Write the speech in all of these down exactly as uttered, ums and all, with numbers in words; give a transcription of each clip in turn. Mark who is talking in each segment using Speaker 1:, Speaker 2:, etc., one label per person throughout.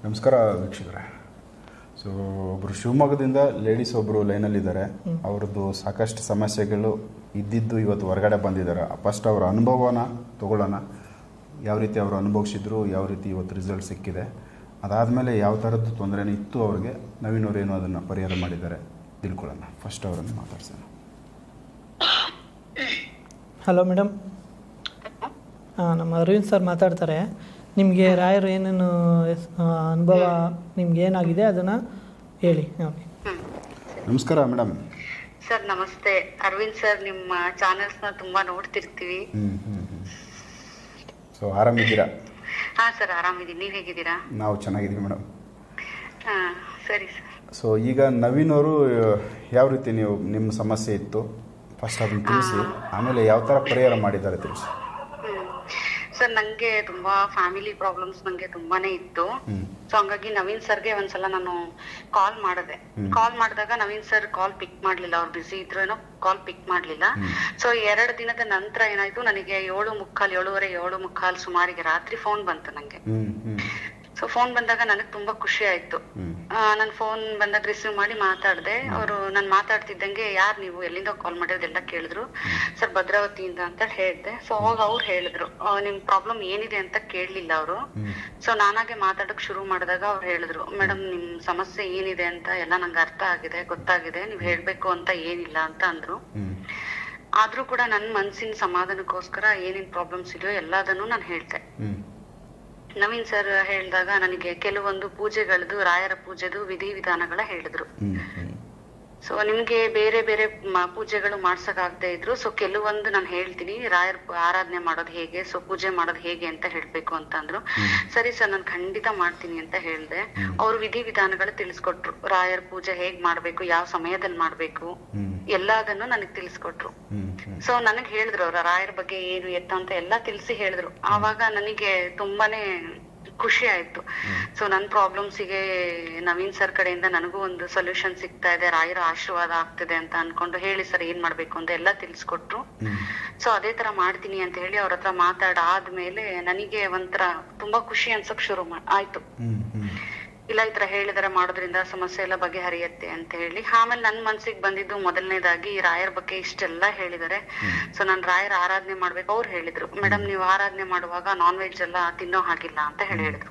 Speaker 1: ನಮಸ್ಕಾರ ವೀಕ್ಷಕರೇ. ಸೊ ಒಬ್ಬರು ಶಿವಮೊಗ್ಗದಿಂದ ಲೇಡೀಸ್ ಒಬ್ಬರು ಲೈನಲ್ಲಿದ್ದಾರೆ. ಅವ್ರದ್ದು ಸಾಕಷ್ಟು ಸಮಸ್ಯೆಗಳು ಇದ್ದಿದ್ದು ಇವತ್ತು ಹೊರಗಡೆ ಬಂದಿದ್ದಾರೆ. ಫಸ್ಟ್ ಅವರ ಅನುಭವನ ತಗೊಳ್ಳೋಣ. ಯಾವ ರೀತಿ ಅವರು ಅನುಭವಿಸಿದ್ರು, ಯಾವ ರೀತಿ ಇವತ್ತು ರಿಸಲ್ಟ್ ಸಿಕ್ಕಿದೆ, ಅದಾದಮೇಲೆ ಯಾವ ಥರದ್ದು ತೊಂದರೆನೇ ಇತ್ತು ಅವ್ರಿಗೆ, ನವೀನ್ ಅವರೇನು ಅದನ್ನು ಪರಿಹಾರ ಮಾಡಿದ್ದಾರೆ ತಿಳ್ಕೊಳ್ಳೋಣ. ಫಸ್ಟ್ ಅವರನ್ನು ಮಾತಾಡ್ಸೋಣ.
Speaker 2: Hello madam. ಹಾಂ, ನಮ್ಮ ಅರವಿಂದ್ ಸರ್ ಮಾತಾಡ್ತಾರೆ. ನಿಮಗೆ ರಾಯರು ಏನೇನು ಅನುಭವ ನಿಮ್ಗೆ ಏನಾಗಿದೆ ಅದನ್ನು ಹೇಳಿ. ಓಕೆ,
Speaker 1: ನಮಸ್ಕಾರ ಮೇಡಮ್.
Speaker 3: ಸರ್ ನಮಸ್ತೆ. ಅರವಿಂದ್ ಸರ್, ನಿಮ್ಮ ಚಾನೆಲ್ಸ್ನ ತುಂಬಾ ನೋಡ್ತಿರ್ತೀವಿ.
Speaker 1: ಹ್ಮ್ ಹ್ಮ್ ಹ್ಮ್ ಸೊ ಆರಾಮಿದ್ದೀರಾ?
Speaker 3: ಹಾ ಸರ್, ಆರಾಮಿದ್ದೀನಿ. ನೀವ್ ಹೇಗಿದ್ದೀರಾ?
Speaker 1: ನಾವು ಚೆನ್ನಾಗಿದ್ದೀವಿ ಮೇಡಮ್.
Speaker 3: ಹಾ ಸರಿ ಸರ್.
Speaker 1: ಸೊ ಈಗ ನವೀನ್ ಅವರು ಯಾವ ರೀತಿ ನೀವು ನಿಮ್ಮ ಸಮಸ್ಯೆ ಇತ್ತು ಫಸ್ಟ್ ಅದನ್ನು ತಿಳಿಸಿ, ಆಮೇಲೆ ಯಾವ ಥರ ಪರಿಹಾರ ಮಾಡಿದ್ದಾರೆ ತಿಳಿಸಿ.
Speaker 3: ಸರ್, ನಂಗೆ ತುಂಬಾ ಫ್ಯಾಮಿಲಿ ಪ್ರಾಬ್ಲಮ್ಸ್ ನಂಗೆ ತುಂಬಾನೇ ಇತ್ತು. ಸೊ ಹಂಗಾಗಿ ನವೀನ್ ಸರ್ಗೆ ಒಂದ್ಸಲ ನಾನು ಕಾಲ್ ಮಾಡಿದೆ. ಕಾಲ್ ಮಾಡಿದಾಗ ನವೀನ್ ಸರ್ ಕಾಲ್ ಪಿಕ್ ಮಾಡ್ಲಿಲ್ಲ. ಅವ್ರು ಬಿಸಿ ಇದ್ರು ಏನೋ, ಕಾಲ್ ಪಿಕ್ ಮಾಡ್ಲಿಲ್ಲ. ಸೊ ಎರಡು ದಿನದ ನಂತರ ಏನಾಯ್ತು, ನನಗೆ ಏಳು ಮುಕ್ಕಾಲ್ ಏಳುವರೆ ಏಳು ಮುಕ್ಕಾಲ್ ಸುಮಾರಿಗೆ ರಾತ್ರಿ ಫೋನ್ ಬಂತು ನಂಗೆ. ಸೊ ಫೋನ್ ಬಂದಾಗ ನನಗೆ ತುಂಬಾ ಖುಷಿ ಆಯ್ತು. ನನ್ ಫೋನ್ ಬಂದಾಗ ರಿಸೀವ್ ಮಾಡಿ ಮಾತಾಡ್ದೆ. ಅವರು ನಾನು ಮಾತಾಡ್ತಿದ್ದಂಗೆ, ಯಾರ್ ನೀವು, ಎಲ್ಲಿಂದ ಕಾಲ್ ಮಾಡಿರೋದೆಲ್ಲ ಕೇಳಿದ್ರು. ಸರ್ ಭದ್ರಾವತಿಯಿಂದ ಅಂತ ಹೇಳ್ದೆ. ಸೊ ಅವಾಗ ಅವ್ರು ಹೇಳಿದ್ರು, ನಿಮ್ ಪ್ರಾಬ್ಲಮ್ ಏನಿದೆ ಅಂತ ಕೇಳಲಿಲ್ಲ ಅವರು. ಸೊ ನಾನಾಗೆ ಮಾತಾಡಕ್ ಶುರು ಮಾಡಿದಾಗ ಅವ್ರು ಹೇಳಿದ್ರು, ಮೇಡಮ್ ನಿಮ್ ಸಮಸ್ಯೆ ಏನಿದೆ ಅಂತ ಎಲ್ಲ ನಂಗೆ ಅರ್ಥ ಆಗಿದೆ, ಗೊತ್ತಾಗಿದೆ, ನೀವ್ ಹೇಳ್ಬೇಕು ಅಂತ ಏನಿಲ್ಲ ಅಂತ ಅಂದ್ರು. ಆದ್ರೂ ಕೂಡ ನನ್ ಮನ್ಸಿನ ಸಮಾಧಾನಕ್ಕೋಸ್ಕರ ಏನೇನ್ ಪ್ರಾಬ್ಲಮ್ಸ್ ಇದೆಯೋ ಎಲ್ಲದನ್ನು ನಾನು ಹೇಳ್ದೆ. ನವೀನ್ ಸರ್ ಹೇಳಿದಾಗ ನನಗೆ ಕೆಲವೊಂದು ಪೂಜೆಗಳದ್ದು, ರಾಯರ ಪೂಜೆದು ವಿಧಿ ವಿಧಾನಗಳ ಹೇಳಿದ್ರು. ಸೊ ನಿಮ್ಗೆ ಬೇರೆ ಬೇರೆ ಪೂಜೆಗಳು ಮಾಡ್ಸಕ್ ಆಗದೆ ಇದ್ರು. ಸೊ ಕೆಲವೊಂದು ನಾನು ಹೇಳ್ತೀನಿ, ರಾಯರ್ ಆರಾಧನೆ ಮಾಡೋದು ಹೇಗೆ, ಸೊ ಪೂಜೆ ಮಾಡೋದು ಹೇಗೆ ಅಂತ ಹೇಳ್ಬೇಕು ಅಂತ ಅಂದ್ರು. ಸರಿ ಸರ್, ನಾನು ಖಂಡಿತ ಮಾಡ್ತೀನಿ ಅಂತ ಹೇಳ್ದೆ. ಅವ್ರು ವಿಧಿ ವಿಧಾನಗಳು ತಿಳಿಸ್ಕೊಟ್ರು. ರಾಯರ್ ಪೂಜೆ ಹೇಗ್ ಮಾಡ್ಬೇಕು, ಯಾವ ಸಮಯದಲ್ಲಿ ಮಾಡ್ಬೇಕು, ಎಲ್ಲದನ್ನು ನನಗ್ ತಿಳಿಸ್ಕೊಟ್ರು. ಸೊ ನನಗ್ ಹೇಳಿದ್ರು ಅವ್ರ ರಾಯರ್ ಬಗ್ಗೆ ಏನು ಎತ್ತ ಅಂತ ಎಲ್ಲಾ ತಿಳಿಸಿ ಹೇಳಿದ್ರು. ಆವಾಗ ನನಗೆ ತುಂಬಾನೇ ಖುಷಿ ಆಯ್ತು. ಸೊ ನನ್ ಪ್ರಾಬ್ಲಮ್ಸಿಗೆ ನವೀನ್ ಸರ್ ಕಡೆಯಿಂದ ನನಗೂ ಒಂದು ಸೊಲ್ಯೂಷನ್ ಸಿಗ್ತಾ ಇದೆ, ರಾಯರ ಆಶೀರ್ವಾದ ಆಗ್ತಿದೆ ಅಂತ ಅನ್ಕೊಂಡು, ಹೇಳಿ ಸರ್ ಏನ್ ಮಾಡ್ಬೇಕು ಅಂತ ಎಲ್ಲಾ ತಿಳಿಸ್ಕೊಟ್ರು. ಸೊ ಅದೇ ತರ ಮಾಡ್ತೀನಿ ಅಂತ ಹೇಳಿ ಅವ್ರ ಹತ್ರ ಮಾತಾಡಾದ್ಮೇಲೆ ನನಗೆ ಒಂಥರ ತುಂಬಾ ಖುಷಿ ಅನ್ಸಕ್ ಶುರು ಆಯ್ತು. ಇಲ್ಲ ಈ ತರ ಹೇಳಿದಾರೆ, ಮಾಡೋದ್ರಿಂದ ಸಮಸ್ಯೆ ಎಲ್ಲ ಬಗೆಹರಿಯತ್ತೆ ಅಂತ ಹೇಳಿ. ಆಮೇಲೆ ನನ್ ಮನ್ಸಿಗೆ ಬಂದಿದ್ದು ಮೊದಲನೇದಾಗಿ ರಾಯರ್ ಬಗ್ಗೆ ಇಷ್ಟೆಲ್ಲಾ ಹೇಳಿದಾರೆ. ಸೊ ನಾನ್ ರಾಯರ್ ಆರಾಧನೆ ಮಾಡ್ಬೇಕು. ಅವ್ರು ಹೇಳಿದ್ರು, ಮೇಡಮ್ ನೀವು ಆರಾಧನೆ ಮಾಡುವಾಗ ನಾನ್ ವೆಜ್ ಎಲ್ಲ ತಿನ್ನೋ ಹಾಗಿಲ್ಲ ಅಂತ ಹೇಳಿ ಹೇಳಿದ್ರು.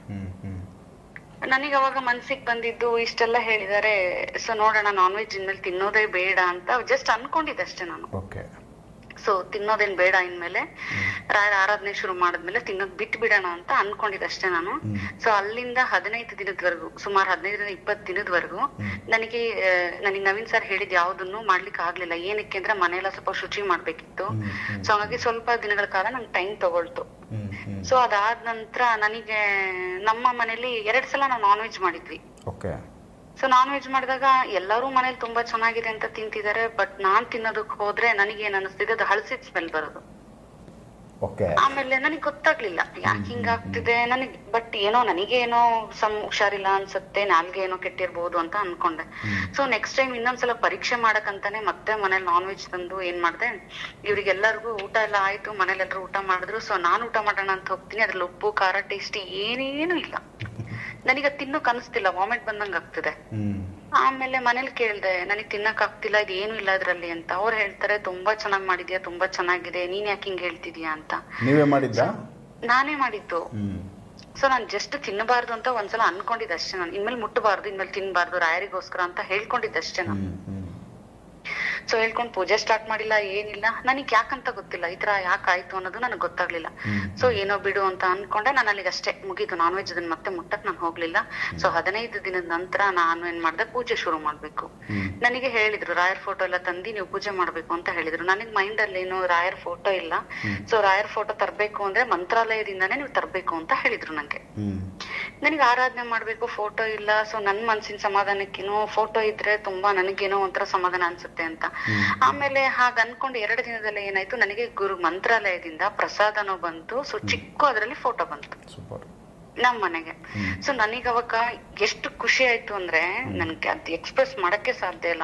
Speaker 3: ನನಗೆ ಅವಾಗ ಮನ್ಸಿಗೆ ಬಂದಿದ್ದು, ಇಷ್ಟೆಲ್ಲ ಹೇಳಿದಾರೆ, ಸೊ ನೋಡೋಣ ನಾನ್ ವೆಜ್ ಇನ್ಮೇಲೆ ತಿನ್ನೋದೇ ಬೇಡ ಅಂತ ಜಸ್ಟ್ ಅನ್ಕೊಂಡಿದ್ದೆ ಅಷ್ಟೇ ನಾನು. ಸೊ ತಿನ್ನೋದೇನ್ ಬೇಡ ಇನ್ಮೇಲೆ, ರಾಯರ ಆರಾಧನೆ ಶುರು ಮಾಡಿದ್ಮೇಲೆ ತಿನ್ನೋದ್ ಬಿಟ್ಟು ಬಿಡೋಣ ಅಂತ ಅನ್ಕೊಂಡಿದ್ದಷ್ಟೇ ನಾನು. ಸೊ ಅಲ್ಲಿಂದ ಹದಿನೈದು ದಿನದವರೆಗೂ, ಸುಮಾರು ಹದಿನೈದರಿಂದ ಇಪ್ಪತ್ತು ದಿನದವರೆಗೂ ನನಗೆ ನನಗೆ ನವೀನ್ ಸರ್ ಹೇಳಿದ್ ಯಾವ್ದನ್ನು ಮಾಡ್ಲಿಕ್ಕೆ ಆಗ್ಲಿಲ್ಲ. ಏನಕ್ಕೆ ಅಂದ್ರೆ ಮನೆಯೆಲ್ಲ ಸ್ವಲ್ಪ ಶುಚಿ ಮಾಡ್ಬೇಕಿತ್ತು. ಸೊ ಹಾಗಾಗಿ ಸ್ವಲ್ಪ ದಿನಗಳ ಕಾಲ ನಂಗೆ ಟೈಮ್ ತಗೊಳ್ತು. ಸೊ ಅದಾದ ನಂತರ ನನಗೆ ನಮ್ಮ ಮನೇಲಿ ಎರಡ್ ಸಲ ನಾವು ನಾನ್ ವೆಜ್ ಮಾಡಿದ್ವಿ. ಸೊ ನಾನ್ ವೆಜ್ ಮಾಡಿದಾಗ ಎಲ್ಲರೂ ಮನೇಲಿ ತುಂಬಾ ಚೆನ್ನಾಗಿದೆ ಅಂತ ತಿಂತಿದ್ದಾರೆ. ಬಟ್ ನಾನ್ ತಿನ್ನೋದಕ್ ಹೋದ್ರೆ ನನಗೆ ಏನ್ ಅನಿಸ್ತಿದೆ, ಅದು ಹಳಸಿದ ಸ್ಮೆಲ್ ಬರೋದು. ಆಮೇಲೆ ನನಗ್ ಗೊತ್ತಾಗ್ಲಿಲ್ಲ ಯಾಕೆ ಹಿಂಗಾಗ್ತಿದೆ ನನಗೆ. ಬಟ್ ಏನೋ ನನಗೆ ಏನೋ ಸಮ್ ಹುಷಾರಿಲ್ಲ ಅನ್ಸುತ್ತೆ, ನಾಲ್ಗೆ ಏನೋ ಕೆಟ್ಟಿರ್ಬೋದು ಅಂತ ಅನ್ಕೊಂಡೆ. ಸೊ ನೆಕ್ಸ್ಟ್ ಟೈಮ್ ಇನ್ನೊಂದ್ಸಲ ಪರೀಕ್ಷೆ ಮಾಡಕಂತಾನೆ ಮತ್ತೆ ಮನೇಲಿ ನಾನ್ ವೆಜ್ ತಂದು ಏನ್ ಮಾಡ್ದೆ, ಇವ್ರಿಗೆಲ್ಲರಿಗೂ ಊಟ ಎಲ್ಲ ಆಯ್ತು, ಮನೇಲಿ ಎಲ್ರು ಊಟ ಮಾಡಿದ್ರು. ಸೊ ನಾನ್ ಊಟ ಮಾಡೋಣ ಅಂತ ಹೋಗ್ತೀನಿ, ಅದ್ರಲ್ಲಿ ಉಪ್ಪು ಖಾರ ಟೇಸ್ಟ್ ಏನೇನು ಇಲ್ಲ. ನನಗ ತಿನ್ನೋಕ್ ಅನಿಸ್ತಿಲ್ಲ, ವಾಮಿಟ್ ಬಂದಂಗ ಆಗ್ತಿದೆ. ಆಮೇಲೆ ಮನೇಲಿ ಕೇಳ್ದೆ, ನನಗ್ ತಿನ್ನಕ್ ಆಗ್ತಿಲ್ಲ, ಇದು ಏನು ಇಲ್ಲ ಅದ್ರಲ್ಲಿ ಅಂತ. ಅವ್ರು ಹೇಳ್ತಾರೆ, ತುಂಬಾ ಚೆನ್ನಾಗ್ ಮಾಡಿದ್ಯಾ, ತುಂಬಾ ಚೆನ್ನಾಗಿದೆ, ನೀನ್ ಯಾಕೆ ಹಿಂಗ್ ಹೇಳ್ತಿದ್ಯಾ ಅಂತ.
Speaker 1: ನೀವೇ ಮಾಡಿದ್ದ? ನಾನೇ
Speaker 3: ಮಾಡಿದ್ದು. ಸೊ ನಾನ್ ಜಸ್ಟ್ ತಿನ್ನಬಾರ್ದು ಅಂತ ಒಂದ್ಸಲ ಅನ್ಕೊಂಡಿದ್ದಷ್ಟೇ ನಾನು. ಇನ್ಮೇಲೆ ಮುಟ್ಟಬಾರ್ದು, ಇನ್ಮೇಲೆ ತಿನ್ಬಾರ್ದು ರಾಯರಿಗೋಸ್ಕರ ಅಂತ ಹೇಳ್ಕೊಂಡಿದ್ದಷ್ಟೇ ನಾನು. ಸೊ ಹೇಳ್ಕೊಂಡ್ ಪೂಜೆ ಸ್ಟಾರ್ಟ್ ಮಾಡಿಲ್ಲ, ಏನಿಲ್ಲ. ನನಗ್ ಯಾಕಂತ ಗೊತ್ತಿಲ್ಲ, ಈ ತರ ಯಾಕೆ ಆಯ್ತು ಅನ್ನೋದು ನನಗ್ ಗೊತ್ತಾಗ್ಲಿಲ್ಲ. ಸೊ ಏನೋ ಬಿಡು ಅಂತ ಅನ್ಕೊಂಡೆ. ನಾನು ಅಲ್ಲಿಗೆ ಅಷ್ಟೇ ಮುಗೀತು, ನಾನ್ ವೆಜ್ ಅದನ್ನ ಮತ್ತೆ ಮುಟ್ಟಕ್ ನಾನು ಹೋಗ್ಲಿಲ್ಲ. ಸೊ ಹದಿನೈದು ದಿನದ ನಂತರ ನಾನು ಏನ್ ಮಾಡ್ದೆ, ಪೂಜೆ ಶುರು ಮಾಡ್ಬೇಕು. ನನಗೆ ಹೇಳಿದ್ರು, ರಾಯರ್ ಫೋಟೋ ಎಲ್ಲ ತಂದಿ ನೀವು ಪೂಜೆ ಮಾಡ್ಬೇಕು ಅಂತ ಹೇಳಿದ್ರು. ನನಗ್ ಮೈಂಡ್ ಅಲ್ಲಿ ಏನು ರಾಯರ್ ಫೋಟೋ ಇಲ್ಲ. ಸೊ ರಾಯರ್ ಫೋಟೋ ತರ್ಬೇಕು ಅಂದ್ರೆ ಮಂತ್ರಾಲಯದಿಂದಾನೇ ನೀವು ತರ್ಬೇಕು ಅಂತ ಹೇಳಿದ್ರು ನಂಗೆ. ನನಗೆ ಆರಾಧನೆ ಮಾಡ್ಬೇಕು, ಫೋಟೋ ಇಲ್ಲ. ಸೊ ನನ್ ಮನ್ಸಿನ ಸಮಾಧಾನಕ್ಕೇನೋ ಫೋಟೋ ಇದ್ರೆ ತುಂಬಾ ನನಗೇನೋ ಒಂಥರ ಸಮಾಧಾನ ಅನ್ಸುತ್ತೆ ಅಂತ. ಆಮೇಲೆ ಹಾಗ ಅನ್ಕೊಂಡು ಎರಡು ದಿನದಲ್ಲಿ ಏನಾಯ್ತು, ನನಗೆ ಗುರು ಮಂತ್ರಾಲಯದಿಂದ ಪ್ರಸಾದನೋ ಬಂತು. ಸೊ ಚಿಕ್ಕ ಅದ್ರಲ್ಲಿ ಫೋಟೋ ಬಂತು ನಮ್ ಮನೆಗೆ. ಸೊ ನನಗ ಅವಾಗ ಎಷ್ಟು ಖುಷಿ ಆಯ್ತು ಅಂದ್ರೆ ನನ್ಗೆ ಅದ್ ಎಕ್ಸ್ಪ್ರೆಸ್ ಮಾಡಕ್ಕೆ ಸಾಧ್ಯ ಇಲ್ಲ. ಅಷ್ಟು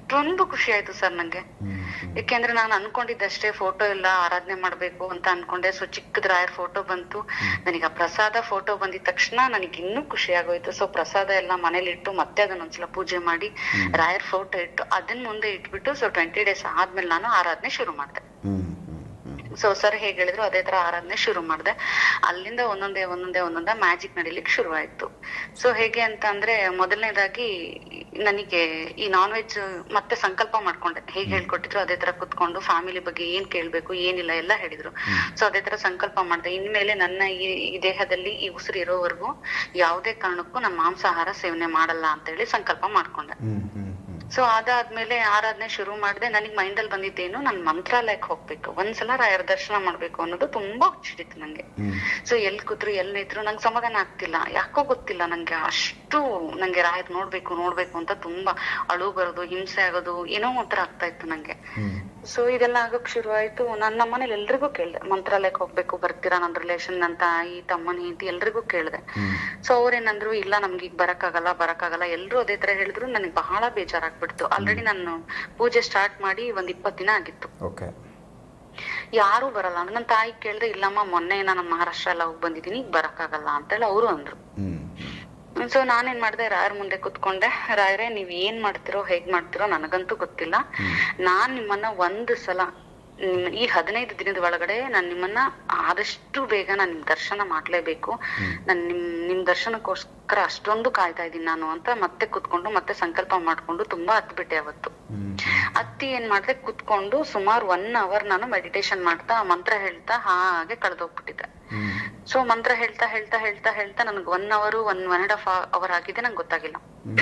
Speaker 3: ಅಷ್ಟೊಂದು ಖುಷಿ ಆಯ್ತು ಸರ್ ನಂಗೆ. ಯಾಕೆಂದ್ರೆ ನಾನು ಅನ್ಕೊಂಡಿದ್ದಷ್ಟೇ ಫೋಟೋ ಎಲ್ಲ ಆರಾಧನೆ ಮಾಡ್ಬೇಕು ಅಂತ ಅನ್ಕೊಂಡೆ. ಸೊ ಚಿಕ್ಕದ ರಾಯರ್ ಫೋಟೋ ಬಂತು, ನನಗೆ ಆ ಪ್ರಸಾದ ಫೋಟೋ ಬಂದಿದ ತಕ್ಷಣ ನನಗೆ ಇನ್ನೂ ಖುಷಿ ಆಗೋಯ್ತು. ಸೊ ಪ್ರಸಾದ ಎಲ್ಲ ಮನೇಲಿ ಇಟ್ಟು ಮತ್ತೆ ಅದನ್ನ ಒಂದ್ಸಲ ಪೂಜೆ ಮಾಡಿ ರಾಯರ್ ಫೋಟೋ ಇಟ್ಟು ಅದನ್ನ ಮುಂದೆ ಇಟ್ಬಿಟ್ಟು ಸೊ ಟ್ವೆಂಟಿ ಡೇಸ್ ಆದ್ಮೇಲೆ ನಾನು ಆರಾಧನೆ ಶುರು ಮಾಡಿದೆ. ಸೊ ಸರ್ ಹೇಗ್ ಹೇಳಿದ್ರು ಅದೇ ತರ ಆರಾಧನೆ ಶುರು ಮಾಡಿದೆ. ಅಲ್ಲಿಂದ ಒಂದೊಂದೇ ಒಂದೊಂದೇ ಒಂದೊಂದೇ ಮ್ಯಾಜಿಕ್ ನಡಿಲಿಕ್ಕೆ ಶುರುವಾಯ್ತು. ಸೊ ಹೇಗೆ ಅಂತ ಅಂದ್ರೆ ಮೊದಲನೇದಾಗಿ ನನಗೆ ಈ ನಾನ್ ವೆಜ್ ಮತ್ತೆ ಸಂಕಲ್ಪ ಮಾಡ್ಕೊಂಡೆ. ಹೇಗೆ ಹೇಳ್ಕೊಟ್ಟಿದ್ರು ಅದೇ ತರ ಕುತ್ಕೊಂಡು ಫ್ಯಾಮಿಲಿ ಬಗ್ಗೆ ಏನ್ ಕೇಳ್ಬೇಕು ಏನಿಲ್ಲ ಎಲ್ಲ ಹೇಳಿದ್ರು. ಸೊ ಅದೇ ತರ ಸಂಕಲ್ಪ ಮಾಡಿದೆ. ಇನ್ಮೇಲೆ ನನ್ನ ಈ ದೇಹದಲ್ಲಿ ಈ ಉಸಿರು ಇರೋವರೆಗೂ ಯಾವುದೇ ಕಾರಣಕ್ಕೂ ನಾನು ಮಾಂಸಾಹಾರ ಸೇವನೆ ಮಾಡಲ್ಲ ಅಂತ ಹೇಳಿ ಸಂಕಲ್ಪ ಮಾಡ್ಕೊಂಡೆ. ಸೊ ಅದಾದ್ಮೇಲೆ ಆರಾಧನೆ ಶುರು ಮಾಡಿದೆ. ನನಗ್ ಮೈಂಡ್ ಅಲ್ಲಿ ಬಂದಿದ್ದೇನು, ನನ್ ಮಂತ್ರಾಲಯಕ್ಕೆ ಹೋಗ್ಬೇಕು, ಒಂದ್ಸಲ ರಾಯರ ದರ್ಶನ ಮಾಡ್ಬೇಕು ಅನ್ನೋದು ತುಂಬಾ ಹುಚ್ಚಿಡಿತ್ತು ನಂಗೆ. ಸೊ ಎಲ್ ಕೂತ್ರು ಎಲ್ ನಿಂತ್ರು ನಂಗೆ ಸಮಾಧಾನ ಆಗ್ತಿಲ್ಲ, ಯಾಕೋ ಗೊತ್ತಿಲ್ಲ ನಂಗೆ. ಅಷ್ಟು ನಂಗೆ ರಾಯರ್ ನೋಡ್ಬೇಕು ನೋಡ್ಬೇಕು ಅಂತ ತುಂಬಾ ಅಳು ಬರೋದು, ಹಿಂಸೆ ಆಗೋದು, ಏನೋ ಒಂಥರ ಆಗ್ತಾ ಇತ್ತು ನಂಗೆ. ಸೊ ಇದೆಲ್ಲ ಆಗೋಕ್ ಶುರು ಆಯ್ತು. ನನ್ನ ನಮ್ಮನೇಲಿ ಎಲ್ರಿಗೂ ಕೇಳ್ದೆ, ಮಂತ್ರಾಲಯಕ್ಕೆ ಹೋಗ್ಬೇಕು ಬರ್ತೀರಾ, ನನ್ ರಿಲೇಷನ್, ನನ್ ತಾಯಿ ತಮ್ಮನ ಹೆಂಡತಿ ಎಲ್ರಿಗೂ ಕೇಳ್ದೆ. ಸೊ ಅವ್ರೇನಂದ್ರು ಇಲ್ಲ ನಮ್ಗೆ ಈಗ ಬರಕ್ಕಾಗಲ್ಲ ಬರಕ್ಕಾಗಲ್ಲ ಎಲ್ರು ಅದೇ ತರ ಹೇಳಿದ್ರು. ನನಗೆ ಬಹಳ ಬೇಜಾರಾಗ್ಬಿಡ್ತು. ಆಲ್ರೆಡಿ ನಾನು ಪೂಜೆ ಸ್ಟಾರ್ಟ್ ಮಾಡಿ ಒಂದ್ ಇಪ್ಪತ್ ದಿನ ಆಗಿತ್ತು. ಯಾರು ಬರಲ್ಲ ಅಂದ್ರೆ ನನ್ನ ತಾಯಿ ಕೇಳ್ದೆ, ಇಲ್ಲಮ್ಮ ಮೊನ್ನೆ ನಾನು ಮಹಾರಾಷ್ಟ್ರ ಎಲ್ಲ ಹೋಗಿ ಬಂದಿದ್ದೀನಿ, ಈಗ ಬರಕ್ಕಾಗಲ್ಲ ಅಂತೇಳಿ ಅವರು ಅಂದ್ರು. ಸೊ ನಾನೇನ್ ಮಾಡ್ದೆ, ರಾಯರ್ ಮುಂದೆ ಕುತ್ಕೊಂಡೆ, ರಾಯರೇ ನೀವ್ ಏನ್ ಮಾಡ್ತಿರೋ ಹೇಗ್ ಮಾಡ್ತಿರೋ ನನಗಂತೂ ಗೊತ್ತಿಲ್ಲ, ನಾನ್ ನಿಮ್ಮನ್ನ ಒಂದ್ ಸಲ ನಿಮ್ ಈ ಹದಿನೈದು ದಿನದ ಒಳಗಡೆ ನಾನ್ ನಿಮ್ಮನ್ನ ಆದಷ್ಟು ಬೇಗ ನಾನ್ ನಿಮ್ ದರ್ಶನ ಮಾಡ್ಲೇಬೇಕು, ನಾನ್ ನಿಮ್ ನಿಮ್ ದರ್ಶನಕ್ಕೋಸ್ಕರ ಅಷ್ಟೊಂದು ಕಾಯ್ತಾ ಇದೀನಿ ನಾನು ಅಂತ ಮತ್ತೆ ಕುತ್ಕೊಂಡು ಮತ್ತೆ ಸಂಕಲ್ಪ ಮಾಡ್ಕೊಂಡು ತುಂಬಾ ಹತ್ಬಿಟ್ಟೆ ಅವತ್ತು. ಅತ್ತಿ ಏನ್ ಮಾಡ್ದೆ, ಕುತ್ಕೊಂಡು ಸುಮಾರು ಒನ್ ಅವರ್ ನಾನು ಮೆಡಿಟೇಷನ್ ಮಾಡ್ತಾ ಮಂತ್ರ ಹೇಳ್ತಾ ಹಾಗೆ ಕಳೆದೋಗ್ಬಿಟ್ಟಿದ್ದೆ. ಸೊ ಮಂತ್ರ ಹೇಳ್ತಾ ಹೇಳ್ತಾ ಹೇಳ್ತಾ ಹೇಳ್ತಾ ನನ್ಗೆ one hour one one and half hour ಆಗಿದೆ ನಂಗೆ ಗೊತ್ತಾಗಿಲ್ಲ.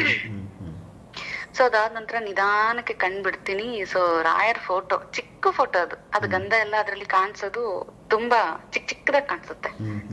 Speaker 3: ಸೊ ಅದಾದ ನಂತರ ನಿಧಾನಕ್ಕೆ ಕಣ್ ಬಿಡ್ತೀನಿ. ಸೊ ರಾಯರ್ ಫೋಟೋ, ಚಿಕ್ಕ ಫೋಟೋ ಅದು ಅದು ಗಂಧ ಎಲ್ಲ ಅದ್ರಲ್ಲಿ ಕಾಣಿಸೋದು ತುಂಬಾ ಚಿಕ್ಕ ಚಿಕ್ಕದಾಗಿ ಕಾಣಿಸುತ್ತೆ.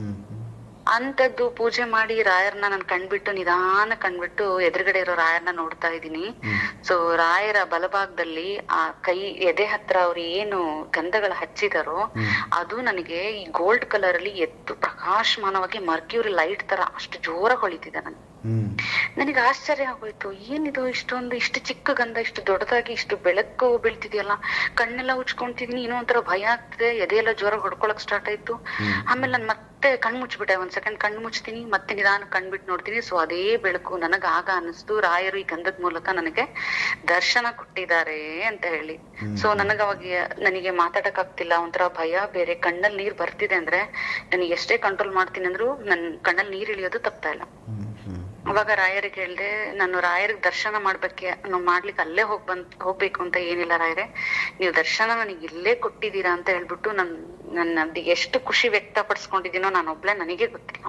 Speaker 3: ಅಂತದ್ದು ಪೂಜೆ ಮಾಡಿ ರಾಯರ್ನ ನಾನು ಕಣ್ಬಿಟ್ಟು ನಿಧಾನ ಕಣ್ಬಿಟ್ಟು ಎದುರುಗಡೆ ಇರೋ ರಾಯರ್ನ ನೋಡ್ತಾ ಇದ್ದೀನಿ. ಸೊ ರಾಯರ ಬಲಭಾಗದಲ್ಲಿ ಆ ಕೈ ಎದೆ ಹತ್ರ ಅವ್ರು ಏನು ಗಂಧಗಳು ಹಚ್ಚಿದಾರೋ ಅದು ನನಗೆ ಈ ಗೋಲ್ಡ್ ಕಲರ್ ಅಲ್ಲಿ ಎದ್ದು ಪ್ರಕಾಶಮಾನವಾಗಿ ಮರ್ಕ್ಯೂರಿ ಲೈಟ್ ತರ ಅಷ್ಟು ಜೋರಾಗಿ ಹೊಳಿತಿದೆ ನನಗೆ. ನನಗೆ ಆಶ್ಚರ್ಯ ಆಗೋಯ್ತು, ಏನಿದು ಇಷ್ಟೊಂದು ಇಷ್ಟು ಚಿಕ್ಕ ಗಂಧ ಇಷ್ಟು ದೊಡ್ಡದಾಗಿ ಇಷ್ಟು ಬೆಳಕು ಬೀಳ್ತಿದ್ಯಲ್ಲ, ಕಣ್ಣೆಲ್ಲ ಉಚ್ಕೊಂತಿದೀನಿ, ಇನ್ನೂ ಒಂಥರ ಭಯ ಆಗ್ತಿದೆ, ಎದೆಯೆಲ್ಲ ಜೋರಾಗಿ ಹೊಡ್ಕೊಳಕ್ ಸ್ಟಾರ್ಟ್ ಆಯ್ತು. ಆಮೇಲೆ ನನ್ ಮತ್ತೆ ಕಣ್ ಮುಚ್ಬಿಟ್ಟೆ, ಒಂದ್ ಸೆಕೆಂಡ್ ಕಣ್ ಮುಚ್ತೀನಿ, ಮತ್ತೆ ನಿಧಾನ ಕಣ್ಬಿಟ್ಟು ನೋಡ್ತೀನಿ. ಸೊ ಅದೇ ಬೆಳಕು ನನಗ ಆಗ ಅನಿಸ್ತು, ರಾಯರು ಈ ಗಂಧದ ಮೂಲಕ ನನಗೆ ದರ್ಶನ ಕೊಟ್ಟಿದ್ದಾರೆ ಅಂತ ಹೇಳಿ. ಸೊ ನನಗ ಅವಾಗ ನನಗೆ ಮಾತಾಡಕ್ ಆಗ್ತಿಲ್ಲ, ಒಂಥರ ಭಯ ಬೇರೆ, ಕಣ್ಣಲ್ಲಿ ನೀರ್ ಬರ್ತಿದೆ. ಅಂದ್ರೆ ನನಗೆ ಎಷ್ಟೇ ಕಂಟ್ರೋಲ್ ಮಾಡ್ತೀನಿ ಅಂದ್ರು ನನ್ ಕಣ್ಣಲ್ಲಿ ನೀರ್ ಇಳಿಯೋದು ತಪ್ತಾ ಇಲ್ಲ. ಅವಾಗ ರಾಯರಿಗೆ ಹೇಳ್ದೆ, ನಾನು ರಾಯರಿಗೆ ದರ್ಶನ ಮಾಡ್ಬೇಕೆ ಮಾಡ್ಲಿಕ್ಕೆ ಅಲ್ಲೇ ಹೋಗ್ ಬಂದ್ ಹೋಗ್ಬೇಕು ಅಂತ ಏನಿಲ್ಲ ರಾಯರೇ, ನೀವು ದರ್ಶನ ನನಗೆ ಇಲ್ಲೇ ಕೊಟ್ಟಿದ್ದೀರಾ ಅಂತ ಹೇಳ್ಬಿಟ್ಟು ನನ್ ನನ್ನ ಎಷ್ಟು ಖುಷಿ ವ್ಯಕ್ತಪಡಿಸ್ಕೊಂಡಿದ್ದೀನೋ ನಾನು ಒಬ್ಳೆ ನನಗೆ ಗೊತ್ತಿಲ್ಲ.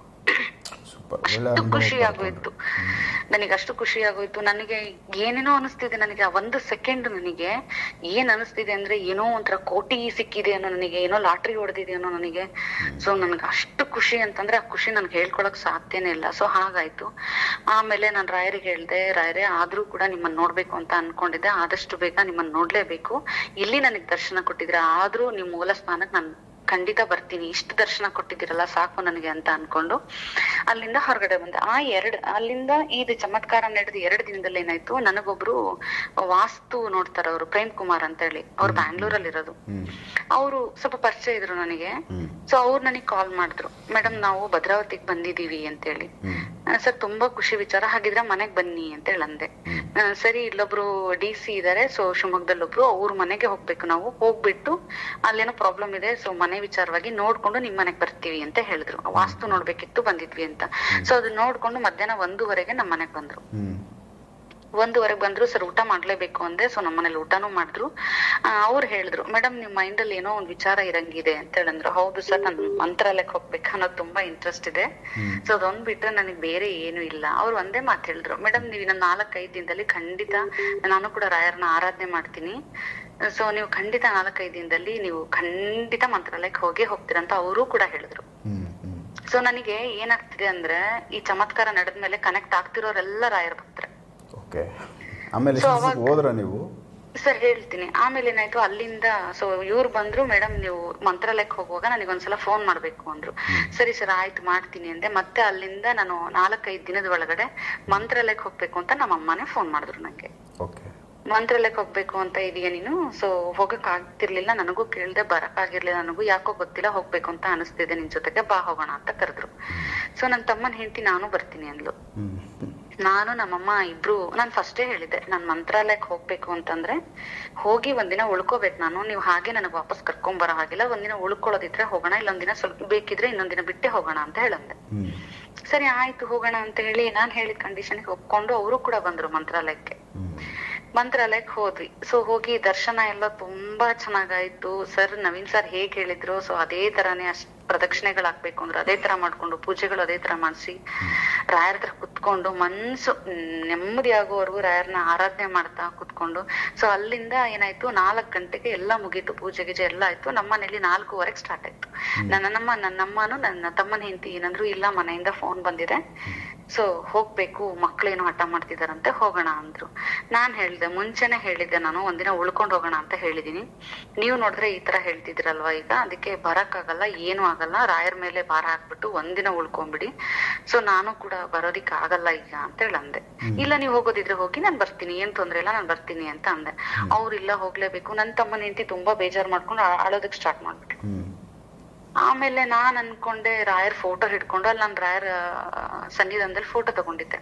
Speaker 3: ಅಷ್ಟು ಖುಷಿ ಆಗೋಯ್ತು ನನಗೆ, ಅಷ್ಟು ಖುಷಿ ಆಗೋಯ್ತು ನನಗೆ. ಏನೇನೋ ಅನಿಸ್ತಿದೆ ನನಗೆ, ಒಂದು ಸೆಕೆಂಡ್ ನನಗೆ ಏನ್ ಅನಿಸ್ತಿದೆ ಅಂದ್ರೆ ಏನೋ ಒಂಥರ ಕೋಟಿ ಸಿಕ್ಕಿದೆ ಅನ್ನೋ, ನನಗೆ ಏನೋ ಲಾಟ್ರಿ ಹೊಡೆದಿದೆ ಅನ್ನೋ ನನಗೆ. ಸೊ ನನ್ಗೆ ಅಷ್ಟು ಖುಷಿ ಅಂತಂದ್ರೆ ಆ ಖುಷಿ ನನ್ಗೆ ಹೇಳ್ಕೊಳಕ್ ಸಾಧ್ಯನೇ ಇಲ್ಲ. ಸೊ ಹಾಗಾಯ್ತು. ಆಮೇಲೆ ನಾನ್ ರಾಯರಿಗೆ ಹೇಳ್ದೆ, ರಾಯರೇ ಆದ್ರೂ ಕೂಡ ನಿಮ್ಮನ್ನ ನೋಡ್ಬೇಕು ಅಂತ ಅನ್ಕೊಂಡಿದ್ದೆ, ಆದಷ್ಟು ಬೇಗ ನಿಮ್ಮನ್ನ ನೋಡ್ಲೇಬೇಕು, ಇಲ್ಲಿ ನನಗ್ ದರ್ಶನ ಕೊಟ್ಟಿದ್ರೆ ಆದ್ರೂ ನಿಮ್ ಮೂಲ ಸ್ಥಾನಕ್ ನಾನ್ ಖಂಡಿತ ಬರ್ತೀನಿ, ಇಷ್ಟು ದರ್ಶನ ಕೊಟ್ಟಿದ್ದೀರಲ್ಲ ಸಾಕು ನನಗೆ ಅಂತ ಅನ್ಕೊಂಡು ಅಲ್ಲಿಂದ ಹೊರಗಡೆ ಬಂದೆ. ಆ ಎರಡ್ ಅಲ್ಲಿಂದ ಇದು ಚಮತ್ಕಾರ ನಡೆದ ಎರಡು ದಿನದಲ್ಲಿ ಏನಾಯ್ತು, ನನಗೊಬ್ರು ವಾಸ್ತು ನೋಡ್ತಾರ, ಅವರು ಪ್ರೇಮ್ ಕುಮಾರ್ ಅಂತ ಹೇಳಿ, ಅವ್ರು ಬ್ಯಾಂಗ್ಳೂರಲ್ಲಿ ಇರೋದು. ಅವರು ಸ್ವಲ್ಪ ಪರಿಚಯ ಇದ್ರು ನನಗೆ. ಸೊ ಅವ್ರು ನನಗೆ ಕಾಲ್ ಮಾಡಿದ್ರು, ಮೇಡಮ್ ನಾವು ಭದ್ರಾವತಿಗೆ ಬಂದಿದೀವಿ ಅಂತ ಹೇಳಿ. ಸರ್ ತುಂಬಾ ಖುಷಿ ವಿಚಾರ, ಹಾಗಿದ್ರೆ ಮನೆಗ್ ಬನ್ನಿ ಅಂತ ಹೇಳಿ ಅಂದೆ. ಸರಿ, ಇಲ್ಲೊಬ್ರು ಡಿ ಸಿ ಇದಾರೆ, ಸೊ ಶಿವಮೊಗ್ಗದಲ್ಲಿ ಒಬ್ರು, ಅವ್ರ ಮನೆಗೆ ಹೋಗ್ಬೇಕು ನಾವು, ಹೋಗ್ಬಿಟ್ಟು ಅಲ್ಲೇನೋ ಪ್ರಾಬ್ಲಮ್ ಇದೆ, ಸೊ ಮನೆ ವಿಚಾರವಾಗಿ ನೋಡ್ಕೊಂಡು ನಿಮ್ ಮನೆಗ್ ಬರ್ತೀವಿ ಅಂತ ಹೇಳಿದ್ರು. ವಾಸ್ತು ನೋಡ್ಬೇಕಿತ್ತು ಬಂದಿದ್ವಿ ಅಂತ. ಸೊ ಅದು ನೋಡ್ಕೊಂಡು ಮಧ್ಯಾಹ್ನ ಒಂದೂವರೆಗೆ ನಮ್ ಮನೆಗ್ ಬಂದ್ರು. ಒಂದೂವರೆಗೆ ಬಂದ್ರು. ಸರ್ ಊಟ ಮಾಡ್ಲೇಬೇಕು ಅಂದೆ. ಸೊ ನಮ್ಮ ಮನೇಲಿ ಊಟನೂ ಮಾಡಿದ್ರು. ಅವ್ರು ಹೇಳಿದ್ರು, ಮೇಡಮ್ ನಿಮ್ ಮೈಂಡ್ ಅಲ್ಲಿ ಏನೋ ಒಂದ್ ವಿಚಾರ ಇರಂಗಿದೆ ಅಂತ ಹೇಳಿದ್ರು. ಹೌದು ಸರ್, ನನ್ ಮಂತ್ರಾಲಯಕ್ಕೆ ಹೋಗ್ಬೇಕು ಅನ್ನೋದು ತುಂಬಾ ಇಂಟ್ರೆಸ್ಟ್ ಇದೆ. ಸೊ ಅದೊಂದ್ ಬಿಟ್ರೆ ನನಗೆ ಬೇರೆ ಏನು ಇಲ್ಲ. ಅವ್ರು ಒಂದೇ ಮಾತು ಹೇಳಿದ್ರು, ಮೇಡಮ್ ನೀವು ಇನ್ನ ನಾಲ್ಕೈದು ದಿನದಲ್ಲಿ ಖಂಡಿತ, ನಾನು ಕೂಡ ರಾಯರ್ನ ಆರಾಧನೆ ಮಾಡ್ತೀನಿ, ಸೊ ನೀವು ಖಂಡಿತ ನಾಲ್ಕೈದು ದಿನದಲ್ಲಿ ನೀವು ಖಂಡಿತ ಮಂತ್ರಾಲಯಕ್ಕೆ ಹೋಗಿ ಹೋಗ್ತೀರಂತ ಅವರು ಕೂಡ ಹೇಳಿದ್ರು. ಸೊ ನನಗೆ ಏನಾಗ್ತಿದೆ ಅಂದ್ರೆ, ಈ ಚಮತ್ಕಾರ ನಡೆದ್ಮೇಲೆ ಕನೆಕ್ಟ್ ಆಗ್ತಿರೋರೆಲ್ಲ ರಾಯರ್ ಭಕ್ತರೆ.
Speaker 1: ಹೋದ್ರ ನೀವು?
Speaker 3: ಸರ್ ಹೇಳ್ತೀನಿ. ಆಮೇಲೆ ಏನಾಯ್ತು, ಅಲ್ಲಿಂದ ಸೊ ಇವ್ರು ಬಂದ್ರು, ಮೇಡಮ್ ನೀವು ಮಂತ್ರಾಲಯಕ್ಕೆ ಹೋಗುವಾಗ ನನಗೊಂದ್ಸಲ ಫೋನ್ ಮಾಡ್ಬೇಕು ಅಂದ್ರು. ಸರಿ ಸರ್ ಆಯ್ತು ಮಾಡ್ತೀನಿ ಅಂದೆ. ಮತ್ತೆ ಅಲ್ಲಿಂದ ನಾನು ನಾಲ್ಕೈದು ದಿನದ ಒಳಗಡೆ ಮಂತ್ರಾಲಯಕ್ಕೆ ಹೋಗ್ಬೇಕು ಅಂತ ನಮ್ಮ ಅಮ್ಮನೇ ಫೋನ್ ಮಾಡಿದ್ರು ನಂಗೆ. ಮಂತ್ರಾಲಯಕ್ಕೆ ಹೋಗ್ಬೇಕು ಅಂತ ಇದೀಯ ನೀನು, ಸೊ ಹೋಗಕ್ ಆಗ್ತಿರ್ಲಿಲ್ಲ, ನನಗೂ ಕೇಳ್ದೆ ಬರಕ್ ಆಗಿರ್ಲಿಲ್ಲ, ನನಗೂ ಯಾಕೋ ಗೊತ್ತಿಲ್ಲ ಹೋಗ್ಬೇಕು ಅಂತ ಅನಿಸ್ತಿದೆ ನಿನ್ ಜೊತೆಗೆ, ಬಾ ಹೋಗೋಣ ಅಂತ ಕರೆದ್ರು. ಸೊ ನನ್ ತಮ್ಮನ್ ಹೆಂಡತಿ ನಾನು ಬರ್ತೀನಿ ಅಂದ್ಲು. ನಾನು ನಮ್ಮಮ್ಮ ಇಬ್ರು, ನಾನ್ ಫಸ್ಟೇ ಹೇಳಿದ್ದೆ ನಾನ್ ಮಂತ್ರಾಲಯಕ್ಕೆ ಹೋಗ್ಬೇಕು ಅಂತಂದ್ರೆ ಹೋಗಿ ಒಂದಿನ ಉಳ್ಕೋಬೇಕು ನಾನು, ನೀವು ಹಾಗೆ ನನಗ್ ವಾಪಸ್ ಕರ್ಕೊಂಡ್ ಬರೋ ಹಾಗಿಲ್ಲ, ಒಂದಿನ ಉಳ್ಕೊಳ್ಳೋದಿದ್ರೆ ಹೋಗೋಣ, ಇಲ್ಲ ಒಂದಿನ ಸ್ವಲ್ಪ ಬೇಕಿದ್ರೆ ಇನ್ನೊಂದಿನ ಬಿಟ್ಟೆ ಹೋಗೋಣ ಅಂತ ಹೇಳಂದೆ. ಸರಿ ಆಯ್ತು ಹೋಗೋಣ ಅಂತ ಹೇಳಿ ನಾನ್ ಹೇಳಿದ ಕಂಡೀಷನ್ಗೆ ಒಪ್ಕೊಂಡು ಅವರು ಕೂಡ ಬಂದ್ರು ಮಂತ್ರಾಲಯಕ್ಕೆ. ಮಂತ್ರಾಲಯಕ್ಕೆ ಹೋದ್ವಿ. ಸೊ ಹೋಗಿ ದರ್ಶನ ಎಲ್ಲ ತುಂಬಾ ಚೆನ್ನಾಗಾಯ್ತು. ಸರ್ ನವೀನ್ ಸರ್ ಹೇಗ್ ಹೇಳಿದ್ರು ಸೊ ಅದೇ ತರಾನೇ ಅಷ್ಟ್ ಪ್ರದಕ್ಷಿಣೆಗಳಾಗ್ಬೇಕು ಅಂದ್ರೆ ಅದೇ ತರ ಮಾಡ್ಕೊಂಡು, ಪೂಜೆಗಳು ಅದೇ ತರ ಮಾಡ್ಸಿ, ರಾಯರ ಹತ್ರ ಕುತ್ಕೊಂಡು ಮನ್ಸು ನೆಮ್ಮದಿ ಆಗೋವರೆಗೂ ರಾಯರ್ನ ಆರಾಧನೆ ಮಾಡ್ತಾ ಕುತ್ಕೊಂಡು, ಸೊ ಅಲ್ಲಿಂದ ಏನಾಯ್ತು, ನಾಲ್ಕ್ ಗಂಟೆಗೆ ಎಲ್ಲಾ ಮುಗೀತು, ಪೂಜೆ ಗೀಜೆ ಎಲ್ಲ ಆಯ್ತು. ನಮ್ಮನೇಲಿ ನಾಲ್ಕೂವರೆಗೆ ಸ್ಟಾರ್ಟ್ ಆಯ್ತು. ನನ್ನ ನಮ್ಮ ನನ್ನಮ್ಮನು ನನ್ನ ತಮ್ಮನ ಹೆಂಡತಿ ಏನಂದ್ರು, ಇಲ್ಲ ಮನೆಯಿಂದ ಫೋನ್ ಬಂದಿದೆ, ಸೊ ಹೋಗ್ಬೇಕು, ಮಕ್ಳೇನು ಹಠ ಮಾಡ್ತಿದಾರಂತೆ, ಹೋಗೋಣ ಅಂದ್ರು. ನಾನ್ ಹೇಳ್ದೆ, ಮುಂಚೆನೆ ಹೇಳಿದ್ದೆ ನಾನು ಒಂದಿನ ಉಳ್ಕೊಂಡ್ ಹೋಗೋಣ ಅಂತ ಹೇಳಿದೀನಿ, ನೀವು ನೋಡಿದ್ರೆ ಈ ತರ ಹೇಳ್ತಿದಿರಲ್ವಾ ಈಗ, ಅದಕ್ಕೆ ಬರಕ್ ಆಗಲ್ಲ, ಏನು ಆಗಲ್ಲ, ರಾಯರ್ ಮೇಲೆ ಭಾರ ಹಾಕ್ಬಿಟ್ಟು ಒಂದಿನ ಉಳ್ಕೊಂಡ್ಬಿಡಿ, ಸೊ ನಾನು ಕೂಡ ಬರೋದಿಕ್ ಆಗಲ್ಲ ಈಗ ಅಂತ ಹೇಳಂದೆ. ಇಲ್ಲ ನೀವು ಹೋಗೋದಿದ್ರೆ ಹೋಗಿ, ನಾನ್ ಬರ್ತೀನಿ, ಏನ್ ತೊಂದ್ರೆ ಇಲ್ಲ, ನಾನ್ ಬರ್ತೀನಿ ಅಂತ ಅಂದೆ. ಅವ್ರಿಲ್ಲ ಹೋಗ್ಲೇಬೇಕು. ನನ್ ತಮ್ಮನ ಹೆಂಡತಿ ತುಂಬಾ ಬೇಜಾರ್ ಮಾಡ್ಕೊಂಡು ಅಳೋದಕ್ ಸ್ಟಾರ್ಟ್ ಮಾಡ್ಬಿಟ್ರು. ಆಮೇಲೆ ನಾನ್ ಅನ್ಕೊಂಡೆ ರಾಯರ್ ಫೋಟೋ ಹಿಡ್ಕೊಂಡು, ಅಲ್ಲಿ ನಾನ್ ರಾಯರ್ ಸನ್ನಿಧಾನದಲ್ಲಿ ಫೋಟೋ ತಗೊಂಡಿದ್ದೆ.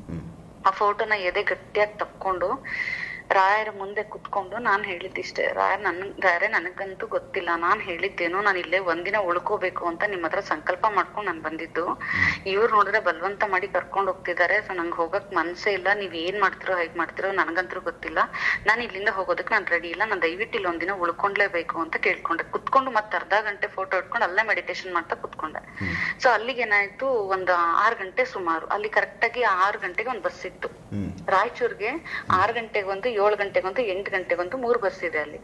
Speaker 3: ಆ ಫೋಟೋನ ಎದೆ ಗಟ್ಟಿಯಾಗಿ ತಕ್ಕೊಂಡು ರಾಯರ ಮುಂದೆ ಕುತ್ಕೊಂಡು ನಾನ್ ಹೇಳಿದ್ದಿಷ್ಟೇ, ರಾಯರ್ ನನ್ ರಾಯರೇ ನನಗಂತೂ ಗೊತ್ತಿಲ್ಲ, ನಾನ್ ಹೇಳಿದ್ದೇನು, ನಾನು ಇಲ್ಲೇ ಒಂದಿನ ಉಳ್ಕೋಬೇಕು ಅಂತ ನಿಮ್ ಹತ್ರ ಸಂಕಲ್ಪ ಮಾಡ್ಕೊಂಡು ನಾನ್ ಬಂದಿದ್ದು. ಇವ್ರು ನೋಡಿದ್ರೆ ಬಲವಂತ ಮಾಡಿ ಕರ್ಕೊಂಡ್ ಹೋಗ್ತಿದ್ದಾರೆ, ಸೊ ನಂಗೆ ಹೋಗಕ್ ಮನ್ಸೇ ಇಲ್ಲ, ನೀವ್ ಏನ್ ಮಾಡ್ತಿರೋ ಹೇಗ್ ಮಾಡ್ತಿರೋ ನನಗಂತೂ ಗೊತ್ತಿಲ್ಲ, ನಾನ್ ಇಲ್ಲಿಂದ ಹೋಗೋದಕ್ ನಾನ್ ರೆಡಿ ಇಲ್ಲ, ನಾನ್ ದಯವಿಟ್ಟು ಇಲ್ಲಿ ಒಂದಿನ ಉಳ್ಕೊಂಡ್ಲೇಬೇಕು ಅಂತ ಕೇಳ್ಕೊಂಡೆ. ಕುತ್ಕೊಂಡು ಮತ್ತೆ ಅರ್ಧ ಗಂಟೆ ಫೋಟೋ ಇಟ್ಕೊಂಡು ಅಲ್ಲೇ ಮೆಡಿಟೇಷನ್ ಮಾಡ್ತಾ ಕುತ್ಕೊಂಡೆ. ಸೊ ಅಲ್ಲಿಗೆ ಏನಾಯ್ತು, ಒಂದ್ ಆರ್ ಗಂಟೆ ಸುಮಾರು, ಅಲ್ಲಿ ಕರೆಕ್ಟ್ ಆಗಿ ಆರು ಗಂಟೆಗೆ ಒಂದ್ ಬಸ್ ಇತ್ತು ರಾಯಚೂರ್ಗೆ. ಆರು ಗಂಟೆಗೊಂದು, ಏಳು ಗಂಟೆಗೊಂದು, ಎಂಟು ಗಂಟೆಗೊಂದು ಮೂರು ಬಸ್ ಇದೆ ಅಲ್ಲಿ.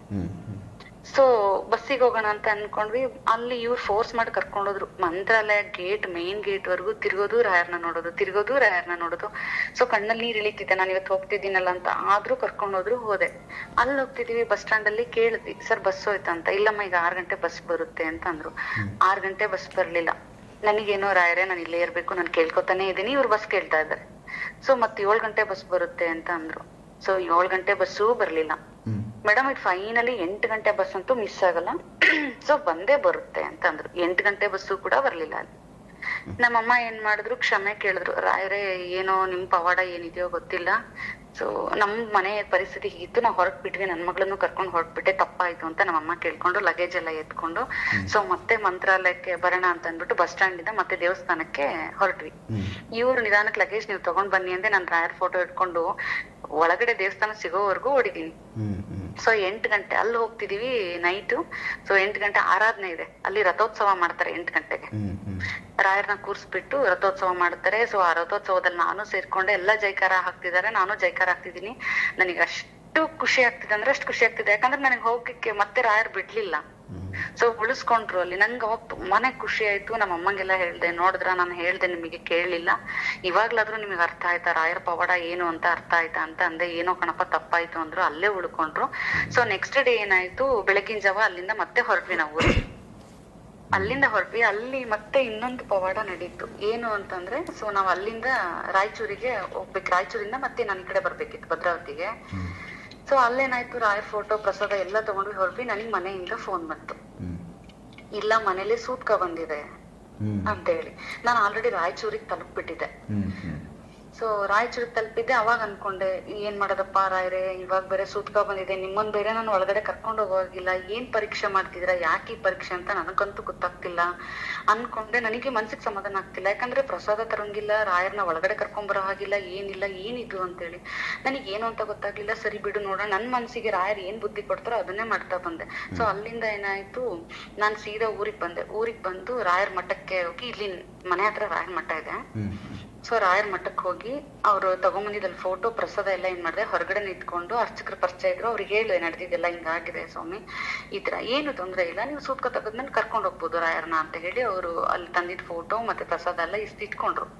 Speaker 3: ಸೊ ಬಸ್ಸಿಗೆ ಹೋಗೋಣ ಅಂತ ಅನ್ಕೊಂಡ್ವಿ. ಅಲ್ಲಿ ಇವ್ರು ಫೋರ್ಸ್ ಮಾಡಿ ಕರ್ಕೊಂಡೋದ್ರು. ಮಂತ್ರಾಲಯ ಗೇಟ್, ಮೇನ್ ಗೇಟ್ ವರ್ಗು ತಿರ್ಗೋದು ರಾಯರ್ನ ನೋಡೋದು, ತಿರ್ಗೋದು ರಾಯರ್ನ ನೋಡೋದು. ಸೊ ಕಣ್ಣಲ್ಲಿ ನೀರ್ ಇಳಿತಿದ್ದೆ, ನಾನು ಇವತ್ತು ಹೋಗ್ತಿದ್ದೀನಲ್ಲ ಅಂತ. ಆದ್ರೂ ಕರ್ಕೊಂಡೋದ್ರು, ಹೋದೆ. ಅಲ್ಲಿ ಹೋಗ್ತಿದೀವಿ, ಬಸ್ ಸ್ಟ್ಯಾಂಡ್ ಅಲ್ಲಿ ಕೇಳಿದ್ವಿ, ಸರ್ ಬಸ್ ಹೋಯ್ತಂತ. ಇಲ್ಲಮ್ಮ ಈಗ ಆರ್ ಗಂಟೆ ಬಸ್ ಬರುತ್ತೆ ಅಂತ ಅಂದ್ರು. ಆರ್ ಗಂಟೆ ಬಸ್ ಬರ್ಲಿಲ್ಲ. ನನಗೇನೋ ರಾಯರೇ ನಾನು ಇಲ್ಲೇ ಇರ್ಬೇಕು, ನಾನು ಕೇಳ್ಕೊತಾನೆ ಇದೀನಿ, ಇವ್ರು ಬಸ್ ಕೇಳ್ತಾ ಇದ್ದಾರೆ. ಸೊ ಮತ್ತೆ ಏಳ್ ಗಂಟೆ ಬಸ್ ಬರುತ್ತೆ ಅಂತ ಅಂದ್ರು. ಸೊ ಏಳ್ ಗಂಟೆ ಬಸ್ಸು ಬರ್ಲಿಲ್ಲ. ಮೇಡಮ್ ಇದು ಫೈನಲಿ ಎಂಟು ಗಂಟೆ ಬಸ್ ಅಂತೂ ಮಿಸ್ ಆಗಲ್ಲ, ಸೊ ಬಂದೇ ಬರುತ್ತೆ ಅಂತ ಅಂದ್ರು. ಎಂಟು ಗಂಟೆ ಬಸ್ಸು ಕೂಡ ಬರ್ಲಿಲ್ಲ ಅಲ್ಲಿ. ನಮ್ಮಮ್ಮ ಏನ್ ಮಾಡಿದ್ರು, ಕ್ಷಮೆ ಕೇಳಿದ್ರು, ರಾಯರೇ ಏನೋ ನಿಮ್ ಪವಾಡ ಏನಿದೆಯೋ ಗೊತ್ತಿಲ್ಲ, ಸೊ ನಮ್ ಮನೆ ಪರಿಸ್ಥಿತಿ ಹೀಗಿತ್ತು, ನಾವ್ ಹೊರಟ್ ಬಿಟ್ವಿ, ನನ್ ಮಗಳನ್ನು ಕರ್ಕೊಂಡ್ ಹೊರಟ್ಬಿಟ್ಟೆ, ತಪ್ಪಾಯ್ತು ಅಂತ ನಮ್ಮಮ್ಮ ಕೇಳ್ಕೊಂಡು ಲಗೇಜ್ ಎಲ್ಲ ಎತ್ಕೊಂಡು ಸೊ ಮತ್ತೆ ಮಂತ್ರಾಲಯಕ್ಕೆ ಬರೋಣ ಅಂತ ಅಂದ್ಬಿಟ್ಟು ಬಸ್ ಸ್ಟ್ಯಾಂಡ್ ಇಂದ ಮತ್ತೆ ದೇವಸ್ಥಾನಕ್ಕೆ ಹೊರಟ್ವಿ. ಇವ್ರು ನಿಧಾನಕ್ಕೆ ಲಗೇಜ್ ನೀವು ತಗೊಂಡ್ ಬನ್ನಿ ಅಂದ್ರೆ ನಾನ್ ರಾಯರ್ ಫೋಟೋ ಇಟ್ಕೊಂಡು ಒಳಗಡೆ ದೇವಸ್ಥಾನ ಸಿಗೋವರೆಗೂ ಓಡಿದೀನಿ. ಸೊ ಎಂಟು ಗಂಟೆ ಅಲ್ಲಿ ಹೋಗ್ತಿದೀವಿ ನೈಟ್. ಸೊ ಎಂಟು ಗಂಟೆ ಆರಾಧನೆ ಇದೆ ಅಲ್ಲಿ, ರಥೋತ್ಸವ ಮಾಡ್ತಾರೆ ಎಂಟು ಗಂಟೆಗೆ. ರಾಯರ್ನ ಕೂರ್ಸ್ಬಿಟ್ಟು ರಥೋತ್ಸವ ಮಾಡ್ತಾರೆ. ಸೊ ಆ ರಥೋತ್ಸವದಲ್ಲಿ ನಾನು ಸೇರ್ಕೊಂಡೆ, ಎಲ್ಲಾ ಜೈಕಾರ ಹಾಕ್ತಿದ್ದಾರೆ, ನಾನು ಜೈಕಾರ ಹಾಕ್ತಿದೀನಿ. ನನಗೆ ಅಷ್ಟು ಖುಷಿ ಆಗ್ತಿದೆ ಅಂದ್ರೆ ಅಷ್ಟು ಖುಷಿ ಆಗ್ತಿದೆ, ಯಾಕಂದ್ರೆ ನನಗೆ ಹೋಗಕ್ಕೆ ಮತ್ತೆ ರಾಯರ್ ಬಿಡ್ಲಿಲ್ಲ. ಸೊ ಉಳಿಸ್ಕೊಂಡ್ರು ಅಲ್ಲಿ. ನಂಗೆ ಅವಾಗ ತುಂಬಾನೇ ಖುಷಿ ಆಯ್ತು. ನಮ್ಮ ಅಮ್ಮಂಗೆಲ್ಲ ಹೇಳ್ದೆ, ನೋಡಿದ್ರ ನಾನು ಹೇಳ್ದೆ ನಿಮಗೆ ಕೇಳಲಿಲ್ಲ, ಇವಾಗ್ಲಾದ್ರೂ ನಿಮಗೆ ಅರ್ಥ ಆಯ್ತಾ ರಾಯರ್ ಪವಾಡ ಏನು ಅಂತ ಅರ್ಥ ಆಯ್ತಾ ಅಂತ ಅಂದೆ. ಏನೋ ಕಣಪ್ಪ ತಪ್ಪಾಯ್ತು ಅಂದ್ರು, ಅಲ್ಲೇ ಉಳ್ಕೊಂಡ್ರು. ಸೊ ನೆಕ್ಸ್ಟ್ ಡೇ ಏನಾಯ್ತು, ಬೆಳಗಿನ ಜಾವ ಅಲ್ಲಿಂದ ಮತ್ತೆ ಹೊರಟ್ವಿ ನಾವು. ಅಲ್ಲಿಂದ ಹೊರಟ್ವಿ. ಅಲ್ಲಿ ಮತ್ತೆ ಇನ್ನೊಂದು ಪವಾಡ ನಡೀತು. ಏನು ಅಂತಂದ್ರೆ, ಸೊ ನಾವ್ ಅಲ್ಲಿಂದ ರಾಯಚೂರಿಗೆ ಹೋಗ್ಬೇಕು, ರಾಯಚೂರಿಂದ ಮತ್ತೆ ನನ್ ಕಡೆ ಬರ್ಬೇಕಿತ್ತು ಭದ್ರಾವತಿಗೆ. ಸೊ ಅಲ್ಲೇನಾಯ್ತು, ರಾಯರ್ ಫೋಟೋ ಪ್ರಸಾದ ಎಲ್ಲ ತಗೊಂಡ್ವಿ, ಹೊರಟ್ವಿ. ನನಗ್ ಮನೆಯಿಂದ ಫೋನ್ ಬಂತು, ಇಲ್ಲ ಮನೇಲಿ ಸೂತ್ಕ ಬಂದಿದೆ ಅಂತ ಹೇಳಿ. ನಾನು ಆಲ್ರೆಡಿ ರಾಯಚೂರಿಗೆ ತಲುಪ್ಬಿಟ್ಟಿದ್ದೆ. ಸೊ ರಾಯಚೂರಿಗೆ ತಲುಪಿದ್ದೆ. ಅವಾಗ ಅನ್ಕೊಂಡೆ, ಏನ್ ಮಾಡೋದಪ್ಪ ರಾಯರೇ, ಇವಾಗ ಬೇರೆ ಸೂತ್ಕ ಬಂದಿದೆ, ನಿಮ್ಮನ್ ಬೇರೆ ನಾನು ಒಳಗಡೆ ಕರ್ಕೊಂಡು ಹೋಗೋಗಿಲ್ಲ, ಏನ್ ಪರೀಕ್ಷೆ ಮಾಡ್ತಿದ್ರ, ಯಾಕೆ ಈ ಪರೀಕ್ಷೆ ಅಂತ ನನಗಂತೂ ಗೊತ್ತಾಗ್ತಿಲ್ಲ ಅನ್ಕೊಂಡೆ. ನನಗೆ ಮನ್ಸಿಗೆ ಸಮಾಧಾನ ಆಗ್ತಿಲ್ಲ, ಯಾಕಂದ್ರೆ ಪ್ರಸಾದ ತರಂಗಿಲ್ಲ, ರಾಯರ್ನ ಒಳಗಡೆ ಕರ್ಕೊಂಡ್ ಬರೋ ಹಾಗಿಲ್ಲ, ಏನಿಲ್ಲ, ಏನಿದು ಅಂತೇಳಿ ನನಗೆ ಏನು ಅಂತ ಗೊತ್ತಾಗ್ಲಿಲ್ಲ. ಸರಿ ಬಿಡು ನೋಡೋಣ, ನನ್ ಮನ್ಸಿಗೆ ರಾಯರ್ ಏನ್ ಬುದ್ಧಿ ಕೊಡ್ತಾರೋ ಅದನ್ನೇ ಮಾಡ್ತಾ ಬಂದೆ. ಸೊ ಅಲ್ಲಿಂದ ಏನಾಯ್ತು, ನಾನ್ ಸೀದಾ ಊರಿಗೆ ಬಂದೆ. ಊರಿಗೆ ಬಂದು ರಾಯರ್ ಮಠಕ್ಕೆ ಹೋಗಿ, ಇಲ್ಲಿ ಮನೆ ಹತ್ರ ರಾಯರ್ ಮಠ ಇದೆ, ಸೊ ರಾಯರ್ ಮಠಕ್ಕೆ ಹೋಗಿ ಅವ್ರು ತಗೊಂಬಂದಿದ್ದಲ್ಲಿ ಫೋಟೋ ಪ್ರಸಾದ ಎಲ್ಲ ಏನ್ ಮಾಡಿದೆ, ಹೊರಗಡೆ ನಿಂತ್ಕೊಂಡು ಅರ್ಚಕರ ಪರಿಚಯ ಇದ್ರು, ಅವ್ರಿಗೆ ಹೇಳಿ ನಡೆದಿದ್ದೆಲ್ಲ ಹಿಂಗಾಗಿದೆ ಸ್ವಾಮಿ, ಈ ತರ ಏನು ತೊಂದ್ರೆ ಇಲ್ಲ, ನೀವು ಸೂತ್ಕ ತೆಗೆದ್ಮೇಲೆ ಕರ್ಕೊಂಡ್ ಹೋಗ್ಬೋದು ರಾಯರ್ನ ಅಂತ ಹೇಳಿ ಅವರು ಅಲ್ಲಿ ತಂದಿದ್ ಫೋಟೋ ಮತ್ತೆ ಪ್ರಸಾದ ಎಲ್ಲ ಇಷ್ಟಿಟ್ಕೊಂಡ್ರು.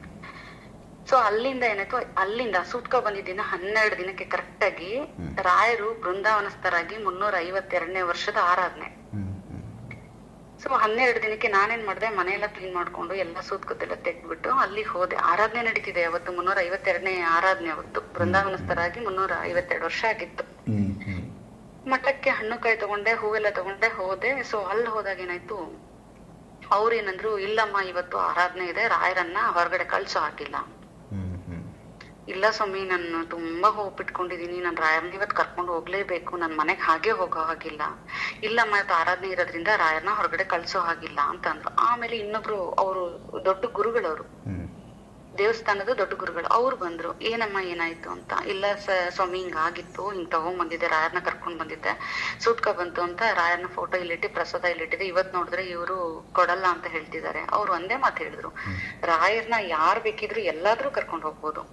Speaker 3: ಸೊ ಅಲ್ಲಿಂದ ಏನಾಯ್ತು, ಅಲ್ಲಿಂದ ಸೂತ್ಕ ಬಂದಿದ್ದಿನ ಹನ್ನೆರಡು ದಿನಕ್ಕೆ ಕರೆಕ್ಟ್ ಆಗಿ ರಾಯರು ಬೃಂದಾವನಸ್ಥರಾಗಿ ಮುನ್ನೂರ ಐವತ್ತೆರಡನೇ ವರ್ಷದ ಆರಾಧನೆ. ಸೊ ಹನ್ನೆರಡು ದಿನಕ್ಕೆ ನಾನೇನ್ ಮಾಡಿದೆ, ಮನೆಯೆಲ್ಲ ಕ್ಲೀನ್ ಮಾಡ್ಕೊಂಡು ಎಲ್ಲ ಸೂತ್ಕೊತ್ತೆಲ್ಲ ತೆಗ್ದ್ಬಿಟ್ಟು ಅಲ್ಲಿಗೆ ಹೋದೆ. ಆರಾಧನೆ ನಡೀತಿದೆ ಅವತ್ತು, ಮುನ್ನೂರ ಐವತ್ತೆರಡನೇ ಆರಾಧನೆ ಅವತ್ತು. ಬೃಂದಾವನಸ್ಥರಾಗಿ ಮುನ್ನೂರ ಐವತ್ತೆರಡು ವರ್ಷ ಆಗಿತ್ತು. ಮಠಕ್ಕೆ ಹಣ್ಣು ಕಾಯಿ ತಗೊಂಡೆ, ಹೂವೆಲ್ಲ ತಗೊಂಡೆ ಹೋದೆ. ಸೊ ಅಲ್ಲಿ ಹೋದಾಗ ಏನಾಯ್ತು, ಅವ್ರೇನಂದ್ರು, ಇಲ್ಲಮ್ಮ ಇವತ್ತು ಆರಾಧನೆ ಇದೆ, ರಾಯರನ್ನ ಹೊರಗಡೆ ಕಳ್ಸೋ ಹಾಕಿಲ್ಲ. ಇಲ್ಲ ಸ್ವಾಮಿ, ನಾನು ತುಂಬಾ ಹೋಗ್ಬಿಟ್ಕೊಂಡಿದೀನಿ, ನಾನು ರಾಯರ್ನ ಇವತ್ತು ಕರ್ಕೊಂಡು ಹೋಗ್ಲೇಬೇಕು, ನನ್ ಮನೆಗ್ ಹಾಗೆ ಹೋಗೋ ಹಾಗಿಲ್ಲ. ಇಲ್ಲಮ್ಮ ಇವತ್ತು ಆರಾಧನೆ ಇರೋದ್ರಿಂದ ರಾಯರ್ನ ಹೊರಗಡೆ ಕಳ್ಸೋ ಹಾಗಿಲ್ಲ ಅಂತ ಅಂದ್ರು. ಆಮೇಲೆ ಇನ್ನೊಬ್ರು ಅವರು ದೊಡ್ಡ ಗುರುಗಳವರು, ದೇವಸ್ಥಾನದ ದೊಡ್ಡ ಗುರುಗಳು, ಅವ್ರು ಬಂದ್ರು. ಏನಮ್ಮ ಏನಾಯ್ತು ಅಂತ. ಇಲ್ಲ ಸ್ವಾಮಿ, ಹಿಂಗ ಆಗಿತ್ತು, ಹಿಂಗ್ ತಗೊಂಡ್ ಬಂದಿದ್ದೆ, ರಾಯರ್ನ ಕರ್ಕೊಂಡ್ ಬಂದಿದ್ದೆ, ಸೂತ್ಕ ಬಂತು ಅಂತ ರಾಯರ್ನ ಫೋಟೋ ಇಲ್ಲಿಟ್ಟು ಪ್ರಸಾದ ಇಲ್ಲಿಟ್ಟಿದೆ, ಇವತ್ ನೋಡಿದ್ರೆ ಇವರು ಕೊಡಲ್ಲ ಅಂತ ಹೇಳ್ತಿದ್ದಾರೆ. ಅವ್ರು ಒಂದೇ ಮಾತು ಹೇಳಿದ್ರು, ರಾಯರ್ನ ಯಾರ್ ಬೇಕಿದ್ರು ಎಲ್ಲಾದ್ರೂ ಕರ್ಕೊಂಡ್ ಹೋಗ್ಬೋದು,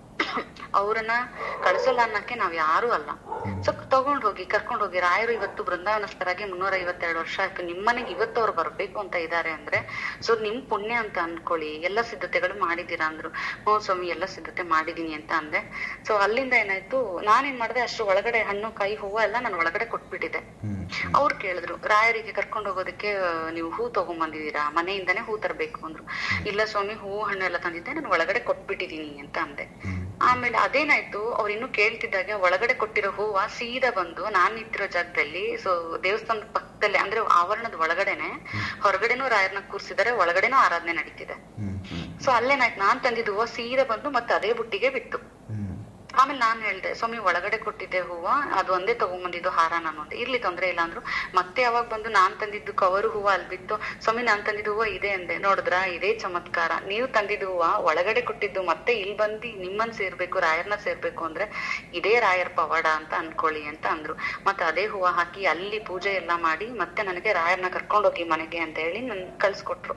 Speaker 3: ಅವ್ರನ್ನ ಕಳ್ಸಲ್ಲ ಅನ್ನಕ್ಕೆ ನಾವ್ ಯಾರು ಅಲ್ಲ. ಸೊ ತಗೊಂಡ್ ಹೋಗಿ, ಕರ್ಕೊಂಡ್ ಹೋಗಿ. ರಾಯರು ಇವತ್ತು ಬೃಂದಾವನಸ್ಥರಾಗಿ ಮುನ್ನೂರ ಐವತ್ತೆರಡು ವರ್ಷ ಆಯ್ತು. ನಿಮ್ಮನೆಗೆ ಇವತ್ತು ಅವ್ರು ಬರ್ಬೇಕು ಅಂತ ಇದ್ದಾರೆ ಅಂದ್ರೆ ಸೊ ನಿಮ್ ಪುಣ್ಯ ಅಂತ ಅನ್ಕೊಳ್ಳಿ, ಎಲ್ಲ ಸಿದ್ಧತೆಗಳು ಮಾಡಿದೀರಾ ಅಂದ್ರು. ಹ್ಞೂ ಸ್ವಾಮಿ, ಎಲ್ಲ ಸಿದ್ಧತೆ ಮಾಡಿದೀನಿ ಅಂತ ಅಂದೆ. ಸೊ ಅಲ್ಲಿಂದ ಏನಾಯ್ತು, ನಾನೇನ್ ಮಾಡಿದೆ, ಅಷ್ಟು ಒಳಗಡೆ ಹಣ್ಣು ಕಾಯಿ ಹೂವು ಎಲ್ಲ ನಾನು ಒಳಗಡೆ ಕೊಟ್ಬಿಟ್ಟಿದೆ. ಅವ್ರು ಕೇಳಿದ್ರು, ರಾಯರಿಗೆ ಕರ್ಕೊಂಡ್ ಹೋಗೋದಕ್ಕೆ ನೀವು ಹೂ ತಗೊಂಡ್ಬಂದಿದೀರಾ, ಮನೆಯಿಂದಾನೇ ಹೂ ತರಬೇಕು ಅಂದ್ರು. ಇಲ್ಲ ಸ್ವಾಮಿ, ಹೂ ಹಣ್ಣು ಎಲ್ಲ ತಂದಿದ್ದೆ, ನಾನು ಒಳಗಡೆ ಕೊಟ್ಬಿಟ್ಟಿದೀನಿ ಅಂತ ಅಂದೆ. ಆಮೇಲೆ ಅದೇನಾಯ್ತು, ಅವ್ರು ಇನ್ನು ಕೇಳ್ತಿದ್ದಾಗ ಒಳಗಡೆ ಕೊಟ್ಟಿರೋ ಹೂವ ಸೀದಾ ಬಂದು ನಾನ್ ನಿಂತಿರೋ ಜಾಗದಲ್ಲಿ, ಸೊ ದೇವಸ್ಥಾನದ ಪಕ್ಕದಲ್ಲಿ ಅಂದ್ರೆ ಆವರಣದ ಒಳಗಡೆನೆ, ಹೊರಗಡೆನೂ ರಾಯರ್ನ ಕೂರ್ಸಿದಾರೆ, ಒಳಗಡೆನೂ ಆರಾಧನೆ ನಡೀತಿದೆ. ಸೊ ಅಲ್ಲೇನಾಯ್ತು, ನಾನ್ ತಂದಿದ್ದು ಹೂವ ಸೀದಾ ಬಂದು ಮತ್ತೆ ಅದೇ ಬುಟ್ಟಿಗೆ ಬಿತ್ತು. ಆಮೇಲೆ ನಾನ್ ಹೇಳ್ದೆ, ಸ್ವಾಮಿ ಒಳಗಡೆ ಕೊಟ್ಟಿದ್ದೆ ಹೂವ, ಅದು ಒಂದೇ ತಗೊಂಡ್ಬಂದಿದ್ದು ಹಾರ ನಾನು ಅಂತ. ಇರ್ಲಿ, ತೊಂದ್ರೆ ಇಲ್ಲ ಅಂದ್ರು. ಮತ್ತೆ ಯಾವಾಗ ಬಂದು ನಾನ್ ತಂದಿದ್ದು ಕವರು ಹೂವ ಅಲ್ಲಿ ಬಿತ್ತು. ಸ್ವಾಮಿ, ನಾನ್ ತಂದಿದ್ದು ಹೂವ ಇದೆ ಅಂದೆ. ನೋಡಿದ್ರ, ಇದೇ ಚಮತ್ಕಾರ, ನೀವು ತಂದಿದ್ದು ಹೂವ ಒಳಗಡೆ ಕೊಟ್ಟಿದ್ದು ಮತ್ತೆ ಇಲ್ಲಿ ಬಂದು ನಿಮ್ಮನ್ ಸೇರ್ಬೇಕು, ರಾಯರ್ನ ಸೇರ್ಬೇಕು ಅಂದ್ರೆ ಇದೇ ರಾಯರ್ ಪವಾಡ ಅಂತ ಅನ್ಕೊಳ್ಳಿ ಅಂತ ಅಂದ್ರು. ಮತ್ತೆ ಅದೇ ಹೂವ ಹಾಕಿ ಅಲ್ಲಿ ಪೂಜೆ ಎಲ್ಲಾ ಮಾಡಿ ಮತ್ತೆ ನನಗೆ ರಾಯರ್ನ ಕರ್ಕೊಂಡೋಗಿ ಮನೆಗೆ ಅಂತ ಹೇಳಿ ನನ್ ಕಳ್ಸ್ಕೊಟ್ರು.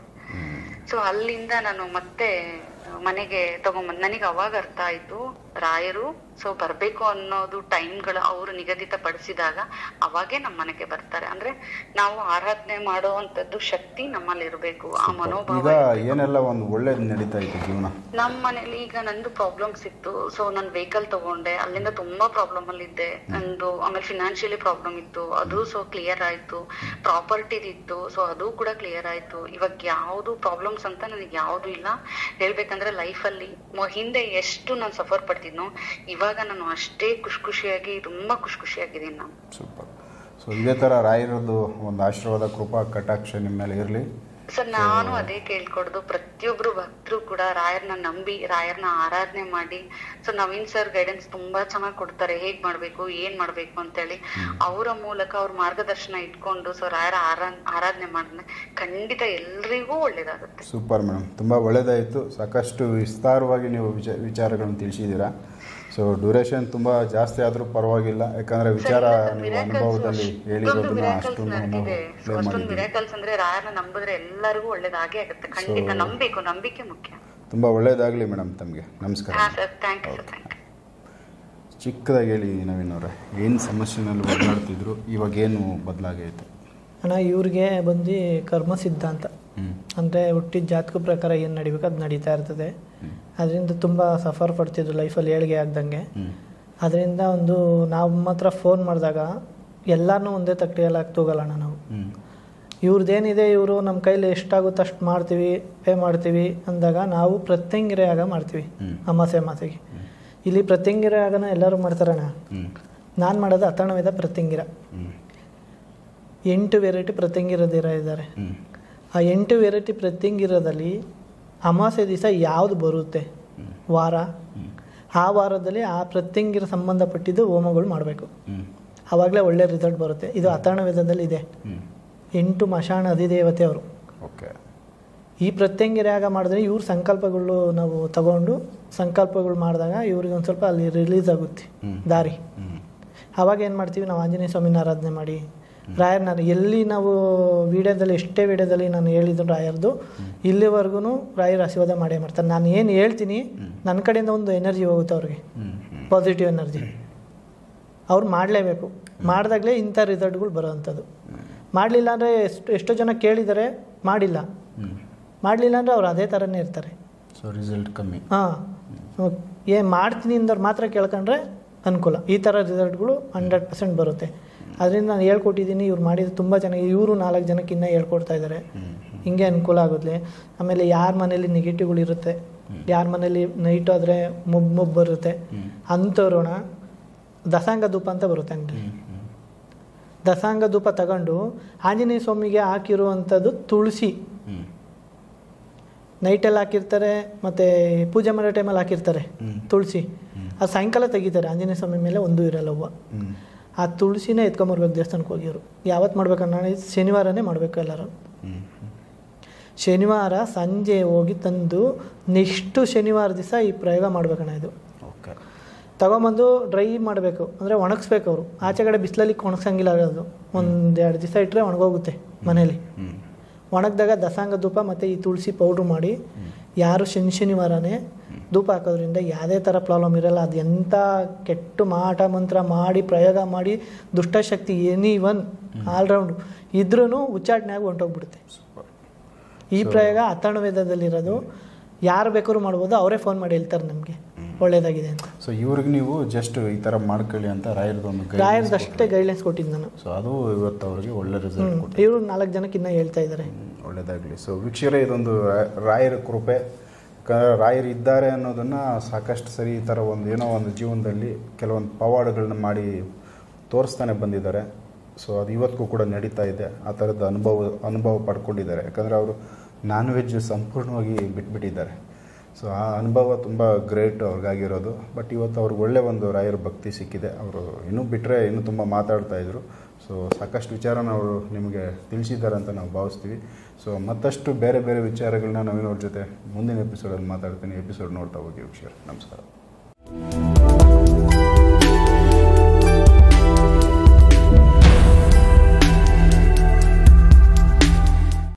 Speaker 3: ಸೊ ಅಲ್ಲಿಂದ ನಾನು ಮತ್ತೆ ಮನೆಗೆ ತಗೊಂಬಂದ್. ನನಗೆ ಅವಾಗ ಅರ್ಥ ಆಯ್ತು, ರಾಯರು ಸೊ ಬರ್ಬೇಕು ಅನ್ನೋದು ಟೈಮ್ಗಳು ಅವರು ನಿಗದಿತ ಪಡಿಸಿದಾಗ ಅವಾಗೇ ನಮ್ಮ ಮನೆಗೆ ಬರ್ತಾರೆ. ಅಂದ್ರೆ ನಾವು ಆರಾಧನೆ ಮಾಡುವಂತದ್ದು ಶಕ್ತಿ ನಮ್ಮಲ್ಲಿ ಇರ್ಬೇಕು, ಆ ಮನೋಭಾವ.
Speaker 1: ಏನೆಲ್ಲ ಒಂದು ಒಳ್ಳೇದು ನಡೀತಾ ಇತ್ತು ಜೀವನ ನಮ್ಮ
Speaker 3: ಮನೇಲಿ. ಈಗ ನಂದು ಪ್ರಾಬ್ಲಮ್ಸ್ ಇತ್ತು. ಸೊ ನನ್ ವೆಹಿಕಲ್ ತಗೊಂಡೆ, ಅಲ್ಲಿಂದ ತುಂಬಾ ಪ್ರಾಬ್ಲಮ್ ಅಲ್ಲಿ ಇದ್ದೆ ನಂದು. ಆಮೇಲೆ ಫಿನಾನ್ಷಿಯಲಿ ಪ್ರಾಬ್ಲಮ್ ಇತ್ತು, ಅದು ಸೊ ಕ್ಲಿಯರ್ ಆಯ್ತು. ಪ್ರಾಪರ್ಟಿ ಇತ್ತು, ಸೊ ಅದು ಕೂಡ ಕ್ಲಿಯರ್ ಆಯ್ತು. ಇವಾಗ ಯಾವ್ದು ಪ್ರಾಬ್ಲಮ್ಸ್ ಅಂತ ನನಗೆ ಯಾವ್ದು ಇಲ್ಲ. ಹೇಳ್ಬೇಕಂದ್ರೆ ಲೈಫ್ ಅಲ್ಲಿ ಹಿಂದೆ ಎಷ್ಟು ನಾನು ಸಫರ್ ಪಡ್ತಿದ್ನೋ, ಇವಾಗ ನಾನು ಅಷ್ಟೇ ಖುಷಿ ಖುಷಿಯಾಗಿ ತುಂಬಾ ಖುಷಿ ಖುಷಿಯಾಗಿದ್ದೀನಿ ನಾನು.
Speaker 1: ಸೂಪರ್. ಸೊ ಇದೇ ತರ ರಾಯರದ್ದು ಒಂದು ಆಶೀರ್ವಾದ, ಕೃಪಾ ಕಟಾಕ್ಷ ನಿಮ್ಮ ಮೇಲೆ ಇರಲಿ
Speaker 3: ಸರ್. ನಾನು ಅದೇ ಕೇಳ್ಕೊಡ್ದು, ಪ್ರತಿಯೊಬ್ರು ಭಕ್ತರು ಕೂಡ ರಾಯರ್ನ ನಂಬಿ ರಾಯರ್ನ ಆರಾಧನೆ ಮಾಡಿ. ಸೊ ನವೀನ್ ಸರ್ ಗೈಡೆನ್ಸ್ ತುಂಬಾ ಚೆನ್ನಾಗಿ ಕೊಡ್ತಾರೆ, ಹೇಗ್ ಮಾಡ್ಬೇಕು ಏನ್ ಮಾಡ್ಬೇಕು ಅಂತೇಳಿ. ಅವರ ಮೂಲಕ ಅವ್ರ ಮಾರ್ಗದರ್ಶನ ಇಟ್ಕೊಂಡು ಸೊ ರಾಯರ ಆರಾ ಆರಾಧನೆ ಮಾಡಿದ್ರೆ ಖಂಡಿತ ಎಲ್ರಿಗೂ ಒಳ್ಳೇದಾಗುತ್ತೆ.
Speaker 1: ಸೂಪರ್ ಮೇಡಮ್, ತುಂಬಾ ಒಳ್ಳೇದಾಯ್ತು. ಸಾಕಷ್ಟು ವಿಸ್ತಾರವಾಗಿ ನೀವು ವಿಚಾರಗಳನ್ನು ತಿಳಿಸಿದ್ದೀರಾ. ಸೊ ಡ್ಯೂರೇಷನ್ ತುಂಬಾ ಜಾಸ್ತಿ ಆದ್ರೂ ಪರವಾಗಿಲ್ಲ, ಯಾಕಂದ್ರೆ ವಿಚಾರ ನೀವು ಅನುಭವದಲ್ಲಿ ಹೇಳಿರೋದನ್ನ ಅಷ್ಟೊಂದು
Speaker 3: ಮಿರಾಕಲ್ಸ್ ಅಂದ್ರೆ ರಾಯರ್ನ ನಂಬಿದ್ರೆ ಎಲ್ಲರಿಗೂ ಒಳ್ಳೇದಾಗೇ ಆಗುತ್ತೆ. ಖಂಡಿತ ನಂಬೇಕು, ನಂಬಿಕೆ ಮುಖ್ಯ.
Speaker 1: ತುಂಬಾ ಒಳ್ಳೇದಾಗ್ಲಿ ಮೇಡಮ್ ತಮಗೆ. ನಮಸ್ಕಾರ. ಚಿಕ್ಕದಾಗಿ ಹೇಳಿ ನವೀನ್ ಅವರೇ, ಏನು ಸಮಸ್ಯೆನಲ್ಲಿ ಬದಲಾಡ್ತಿದ್ರು, ಇವಾಗ ಏನು ಬದಲಾಗೈತೆ?
Speaker 2: ಅಣ್ಣ, ಇವ್ರಿಗೆ ಬಂದು ಕರ್ಮ ಸಿದ್ಧಾಂತ ಅಂದರೆ ಹುಟ್ಟಿದ ಜಾತಕ ಪ್ರಕಾರ ಏನು ನಡಿಬೇಕು ಅದು ನಡೀತಾ ಇರ್ತದೆ. ಅದರಿಂದ ತುಂಬ ಸಫರ್ ಪಡ್ತಿದ್ರು ಲೈಫಲ್ಲಿ, ಏಳಿಗೆ ಆಗ್ದಂಗೆ. ಅದರಿಂದ ಒಂದು ನಾವು ಮಾತ್ರ ಫೋನ್ ಮಾಡಿದಾಗ ಎಲ್ಲರನ್ನೂ ಒಂದೇ ತಟ್ಟೆಯಲ್ಲಿ ಹಾಕಿ ತಗೋಲ್ಲಣ್ಣ ನಾವು. ಇವ್ರದ್ದೇನಿದೆ, ಇವರು ನಮ್ಮ ಕೈಲಿ ಎಷ್ಟಾಗುತ್ತೋ ಅಷ್ಟು ಮಾಡ್ತೀವಿ, ಪೇ ಮಾಡ್ತೀವಿ ಅಂದಾಗ ನಾವು ಪ್ರತ್ಯಂಗಿರೆ ಆಗ ಮಾಡ್ತೀವಿ. ಅಮಾಸೆ ಮಾಸೆಗೆ ಇಲ್ಲಿ ಪ್ರತ್ಯಂಗಿರೆ ಆಗನ ಎಲ್ಲರೂ ಮಾಡ್ತಾರಣ್ಣ. ನಾನು ಮಾಡೋದು ಅಥರ್ವವೇದ ಪ್ರತ್ಯಂಗಿರ. ಎಂಟು ವೆರೈಟಿ ಪ್ರತ್ಯಂಗಿರದಿರ ಇದ್ದಾರೆ. ಆ ಎಂಟು ವೆರೈಟಿ ಪ್ರತ್ಯಂಗಿರದಲ್ಲಿ ಅಮಾವಾಸ್ಯೆ ದಿವಸ ಯಾವುದು ಬರುತ್ತೆ ವಾರ, ಆ ವಾರದಲ್ಲಿ ಆ ಪ್ರತ್ಯಂಗಿರ ಸಂಬಂಧಪಟ್ಟಿದ್ದು ಹೋಮಗಳು ಮಾಡಬೇಕು. ಆವಾಗಲೇ ಒಳ್ಳೆ ರಿಸಲ್ಟ್ ಬರುತ್ತೆ. ಇದು ಅಥರ್ವವೇದದಲ್ಲಿ ಇದೆ. ಎಂಟು ಮಶಾಣ ಅಧಿದೇವತೆ ಅವರು. ಈ ಪ್ರತ್ಯಂಗಿರಾಗ ಮಾಡಿದ್ರೆ ಇವ್ರ ಸಂಕಲ್ಪಗಳು ನಾವು ತಗೊಂಡು ಸಂಕಲ್ಪಗಳು ಮಾಡಿದಾಗ ಇವ್ರಿಗೆ ಒಂದು ಸ್ವಲ್ಪ ಅಲ್ಲಿ ರಿಲೀಸ್ ಆಗುತ್ತೆ ದಾರಿ. ಆವಾಗ ಏನು ಮಾಡ್ತೀವಿ ನಾವು, ಆಂಜನೇಯ ಸ್ವಾಮಿನ ಆರಾಧನೆ ಮಾಡಿ, ರಾಯರ್ನ ಎಲ್ಲಿ ನಾವು ವಿಡಿಯೋದಲ್ಲಿ ಎಷ್ಟೇ ವಿಡಿಯೋದಲ್ಲಿ ನಾನು ಹೇಳಿದ್ರು ರಾಯರ್ದು, ಇಲ್ಲಿವರೆಗೂ ರಾಯರ ಆಶೀರ್ವಾದ ಮಾಡೇ ಮಾಡ್ತಾರೆ. ನಾನು ಏನು ಹೇಳ್ತೀನಿ ನನ್ನ ಕಡೆಯಿಂದ ಒಂದು ಎನರ್ಜಿ ಹೋಗುತ್ತೆ ಅವ್ರಿಗೆ, ಪಾಸಿಟಿವ್ ಎನರ್ಜಿ. ಅವ್ರು ಮಾಡಲೇಬೇಕು, ಮಾಡಿದಾಗಲೇ ಇಂಥ ರಿಸಲ್ಟ್ಗಳು ಬರೋವಂಥದ್ದು. ಮಾಡಲಿಲ್ಲ ಅಂದರೆ ಎಷ್ಟು ಎಷ್ಟೋ ಜನ ಕೇಳಿದ್ದಾರೆ, ಮಾಡಿಲ್ಲ. ಮಾಡಲಿಲ್ಲ ಅಂದರೆ ಅವ್ರು ಅದೇ ಥರನೇ ಇರ್ತಾರೆ.
Speaker 1: ಸೊ ರಿಸಲ್ಟ್ ಕಮ್ಮಿ.
Speaker 2: ಹಾಂ, ಏನು ಮಾಡ್ತೀನಿ ಅಂದವ್ರು ಮಾತ್ರ ಕೇಳ್ಕೊಂಡ್ರೆ ಅನುಕೂಲ. ಈ ಥರ ರಿಸಲ್ಟ್ಗಳು ಹಂಡ್ರೆಡ್ ಪರ್ಸೆಂಟ್ ಬರುತ್ತೆ. ಅದರಿಂದ ನಾನು ಹೇಳ್ಕೊಟ್ಟಿದ್ದೀನಿ, ಇವ್ರು ಮಾಡಿದ್ದು ತುಂಬ ಚೆನ್ನಾಗಿ, ಇವರು ನಾಲ್ಕು ಜನಕ್ಕೆ ಇನ್ನೂ ಹೇಳ್ಕೊಡ್ತಾ ಇದ್ದಾರೆ. ಹಿಂಗೆ ಅನುಕೂಲ ಆಗುತ್ತೆ. ಆಮೇಲೆ ಯಾರ ಮನೇಲಿ ನೆಗೆಟಿವ್ಗಳಿರುತ್ತೆ, ಯಾರ ಮನೇಲಿ ನೈಟ್ ಆದರೆ ಮುಬ್ ಮುಬ್ ಬರುತ್ತೆ ಅಂಥವ್ರೋಣ ದಸಾಂಗ ಧೂಪ ಅಂತ ಬರುತ್ತೆ ಅಂಗಡಿ. ದಸಾಂಗ ಧೂಪ ತಗೊಂಡು ಆಂಜನೇಯ ಸ್ವಾಮಿಗೆ ಹಾಕಿರುವಂಥದ್ದು ತುಳಸಿ ನೈಟಲ್ಲಿ ಹಾಕಿರ್ತಾರೆ, ಮತ್ತು ಪೂಜೆ ಮಾಡೋ ಟೈಮಲ್ಲಿ ಹಾಕಿರ್ತಾರೆ ತುಳಸಿ. ಅದು ಸಾಯಂಕಾಲ ತೆಗಿತಾರೆ, ಆಂಜನೇಯ ಸ್ವಾಮಿ ಮೇಲೆ ಒಂದು ಇರಲ್ಲ ಹೂವು. ಆ ತುಳಸಿನೇ ಎತ್ಕೊಂಬರ್ಬೇಕು ದೇವಸ್ಥಾನಕ್ಕೆ ಹೋಗಿರು. ಯಾವತ್ತು ಮಾಡ್ಬೇಕನ್ನ ಶನಿವಾರನೇ ಮಾಡಬೇಕು ಎಲ್ಲರೂ. ಶನಿವಾರ ಸಂಜೆ ಹೋಗಿ ತಂದು ನೆಕ್ಸ್ಟು ಶನಿವಾರ ದಿವಸ ಈ ಪ್ರಯೋಗ ಮಾಡ್ಬೇಕಣ್ಣ. ಇದು ತಗೊಂಬಂದು ಡ್ರೈ ಮಾಡಬೇಕು, ಅಂದರೆ ಒಣಗಿಸ್ಬೇಕು. ಅವರು ಆಚೆ ಕಡೆ ಬಿಸಿಲಲ್ಲಿ ಒಣಗ್ಸಂಗಿಲ್ಲ, ಅದು ಒಂದು ಎರಡು ದಿವಸ ಇಟ್ಟರೆ ಒಣಗೋಗುತ್ತೆ ಮನೇಲಿ. ಒಣಗಿದಾಗ ದಸಾಂಗ ಧೂಪ ಮತ್ತು ಈ ತುಳಸಿ ಪೌಡ್ರ್ ಮಾಡಿ ಯಾರು ಶನಿ ಶನಿವಾರನೇ ಧೂಪ ಹಾಕೋದ್ರಿಂದ ಯಾವುದೇ ಥರ ಪ್ರಾಬ್ಲಮ್ ಇರೋಲ್ಲ. ಅದು ಎಂಥ ಕೆಟ್ಟು ಮಾಟ ಮಂತ್ರ ಮಾಡಿ ಪ್ರಯೋಗ ಮಾಡಿ ದುಷ್ಟಶಕ್ತಿ ಎನಿ ಒನ್ ಆಲ್ರೌಂಡ್ ಇದ್ರೂ ಉಚ್ಚಾಟನೆಯಾಗಿ ಹೊಂಟೋಗ್ಬಿಡುತ್ತೆ. ಈ ಪ್ರಯೋಗ ಅಥರ್ವ ವೇದದಲ್ಲಿರೋದು, ಯಾರು ಬೇಕಾದ್ರೂ ಮಾಡ್ಬೋದು. ಅವರೇ ಫೋನ್ ಮಾಡಿ ಹೇಳ್ತಾರೆ ನಮಗೆ ಒಳ್ಳೇದಾಗಿದೆ ಅಂತ.
Speaker 1: ಸೊ ಇವ್ರಿಗೆ ನೀವು ಜಸ್ಟ್ ಈ ಥರ ಮಾಡ್ಕೊಳ್ಳಿ ಅಂತ ರಾಯರದೊಂದು
Speaker 2: ರಾಯರದಷ್ಟೇ ಗೈಡ್ಲೈನ್ಸ್ ಕೊಟ್ಟಿದ್ದು ನಾನು.
Speaker 1: ಸೊ ಅದು ಇವತ್ತು ಅವರಿಗೆ ಒಳ್ಳೆ ರಿಸಲ್ಟ್.
Speaker 2: ಇವರು ನಾಲ್ಕು ಜನಕ್ಕೆ ಇನ್ನೂ ಹೇಳ್ತಾ ಇದ್ದಾರೆ.
Speaker 1: ಒಳ್ಳೇದಾಗಲಿ. ಸೊ ವೀಕ್ಷಕರೇ, ಇದೊಂದು ರಾಯರ ಕೃಪೆ. ರಾಯರು ಇದ್ದಾರೆ ಅನ್ನೋದನ್ನು ಸಾಕಷ್ಟು ಸರಿ ಈ ಥರ ಒಂದು ಏನೋ ಒಂದು ಜೀವನದಲ್ಲಿ ಕೆಲವೊಂದು ಪವಾಡಗಳನ್ನ ಮಾಡಿ ತೋರಿಸ್ತಾನೆ ಬಂದಿದ್ದಾರೆ. ಸೊ ಅದು ಇವತ್ತಿಗೂ ಕೂಡ ನಡೀತಾ ಇದೆ. ಆ ಥರದ ಅನುಭವ ಅನುಭವ ಪಡ್ಕೊಂಡಿದ್ದಾರೆ. ಯಾಕಂದರೆ ಅವರು ನಾನ್ ವೆಜ್ ಸಂಪೂರ್ಣವಾಗಿ ಬಿಟ್ಬಿಟ್ಟಿದ್ದಾರೆ. ಸೊ ಆ ಅನುಭವ ತುಂಬ ಗ್ರೇಟ್ ಅವ್ರಿಗಾಗಿರೋದು. ಬಟ್ ಇವತ್ತು ಅವ್ರಿಗೆ ಒಳ್ಳೆ ಒಂದು ರಾಯರ ಭಕ್ತಿ ಸಿಕ್ಕಿದೆ. ಅವರು ಇನ್ನೂ ಬಿಟ್ಟರೆ ಇನ್ನೂ ತುಂಬ ಮಾತಾಡ್ತಾಯಿದ್ರು. ಸೊ ಸಾಕಷ್ಟು ವಿಚಾರನ ಅವರು ನಿಮಗೆ ತಿಳಿಸಿದ್ದಾರೆ ಅಂತ ನಾವು ಭಾವಿಸ್ತೀವಿ. ಸೊ ಮತ್ತಷ್ಟು ಬೇರೆ ಬೇರೆ ವಿಚಾರಗಳನ್ನ ನವೀನ್ ಅವ್ರ ಜೊತೆ ಮುಂದಿನ ಎಪಿಸೋಡಲ್ಲಿ ಮಾತಾಡ್ತೀನಿ. ಎಪಿಸೋಡ್ ನೋಡ್ತಾ ಹೋಗಿ ವೀಕ್ಷಕರೇ. ನಮಸ್ಕಾರ.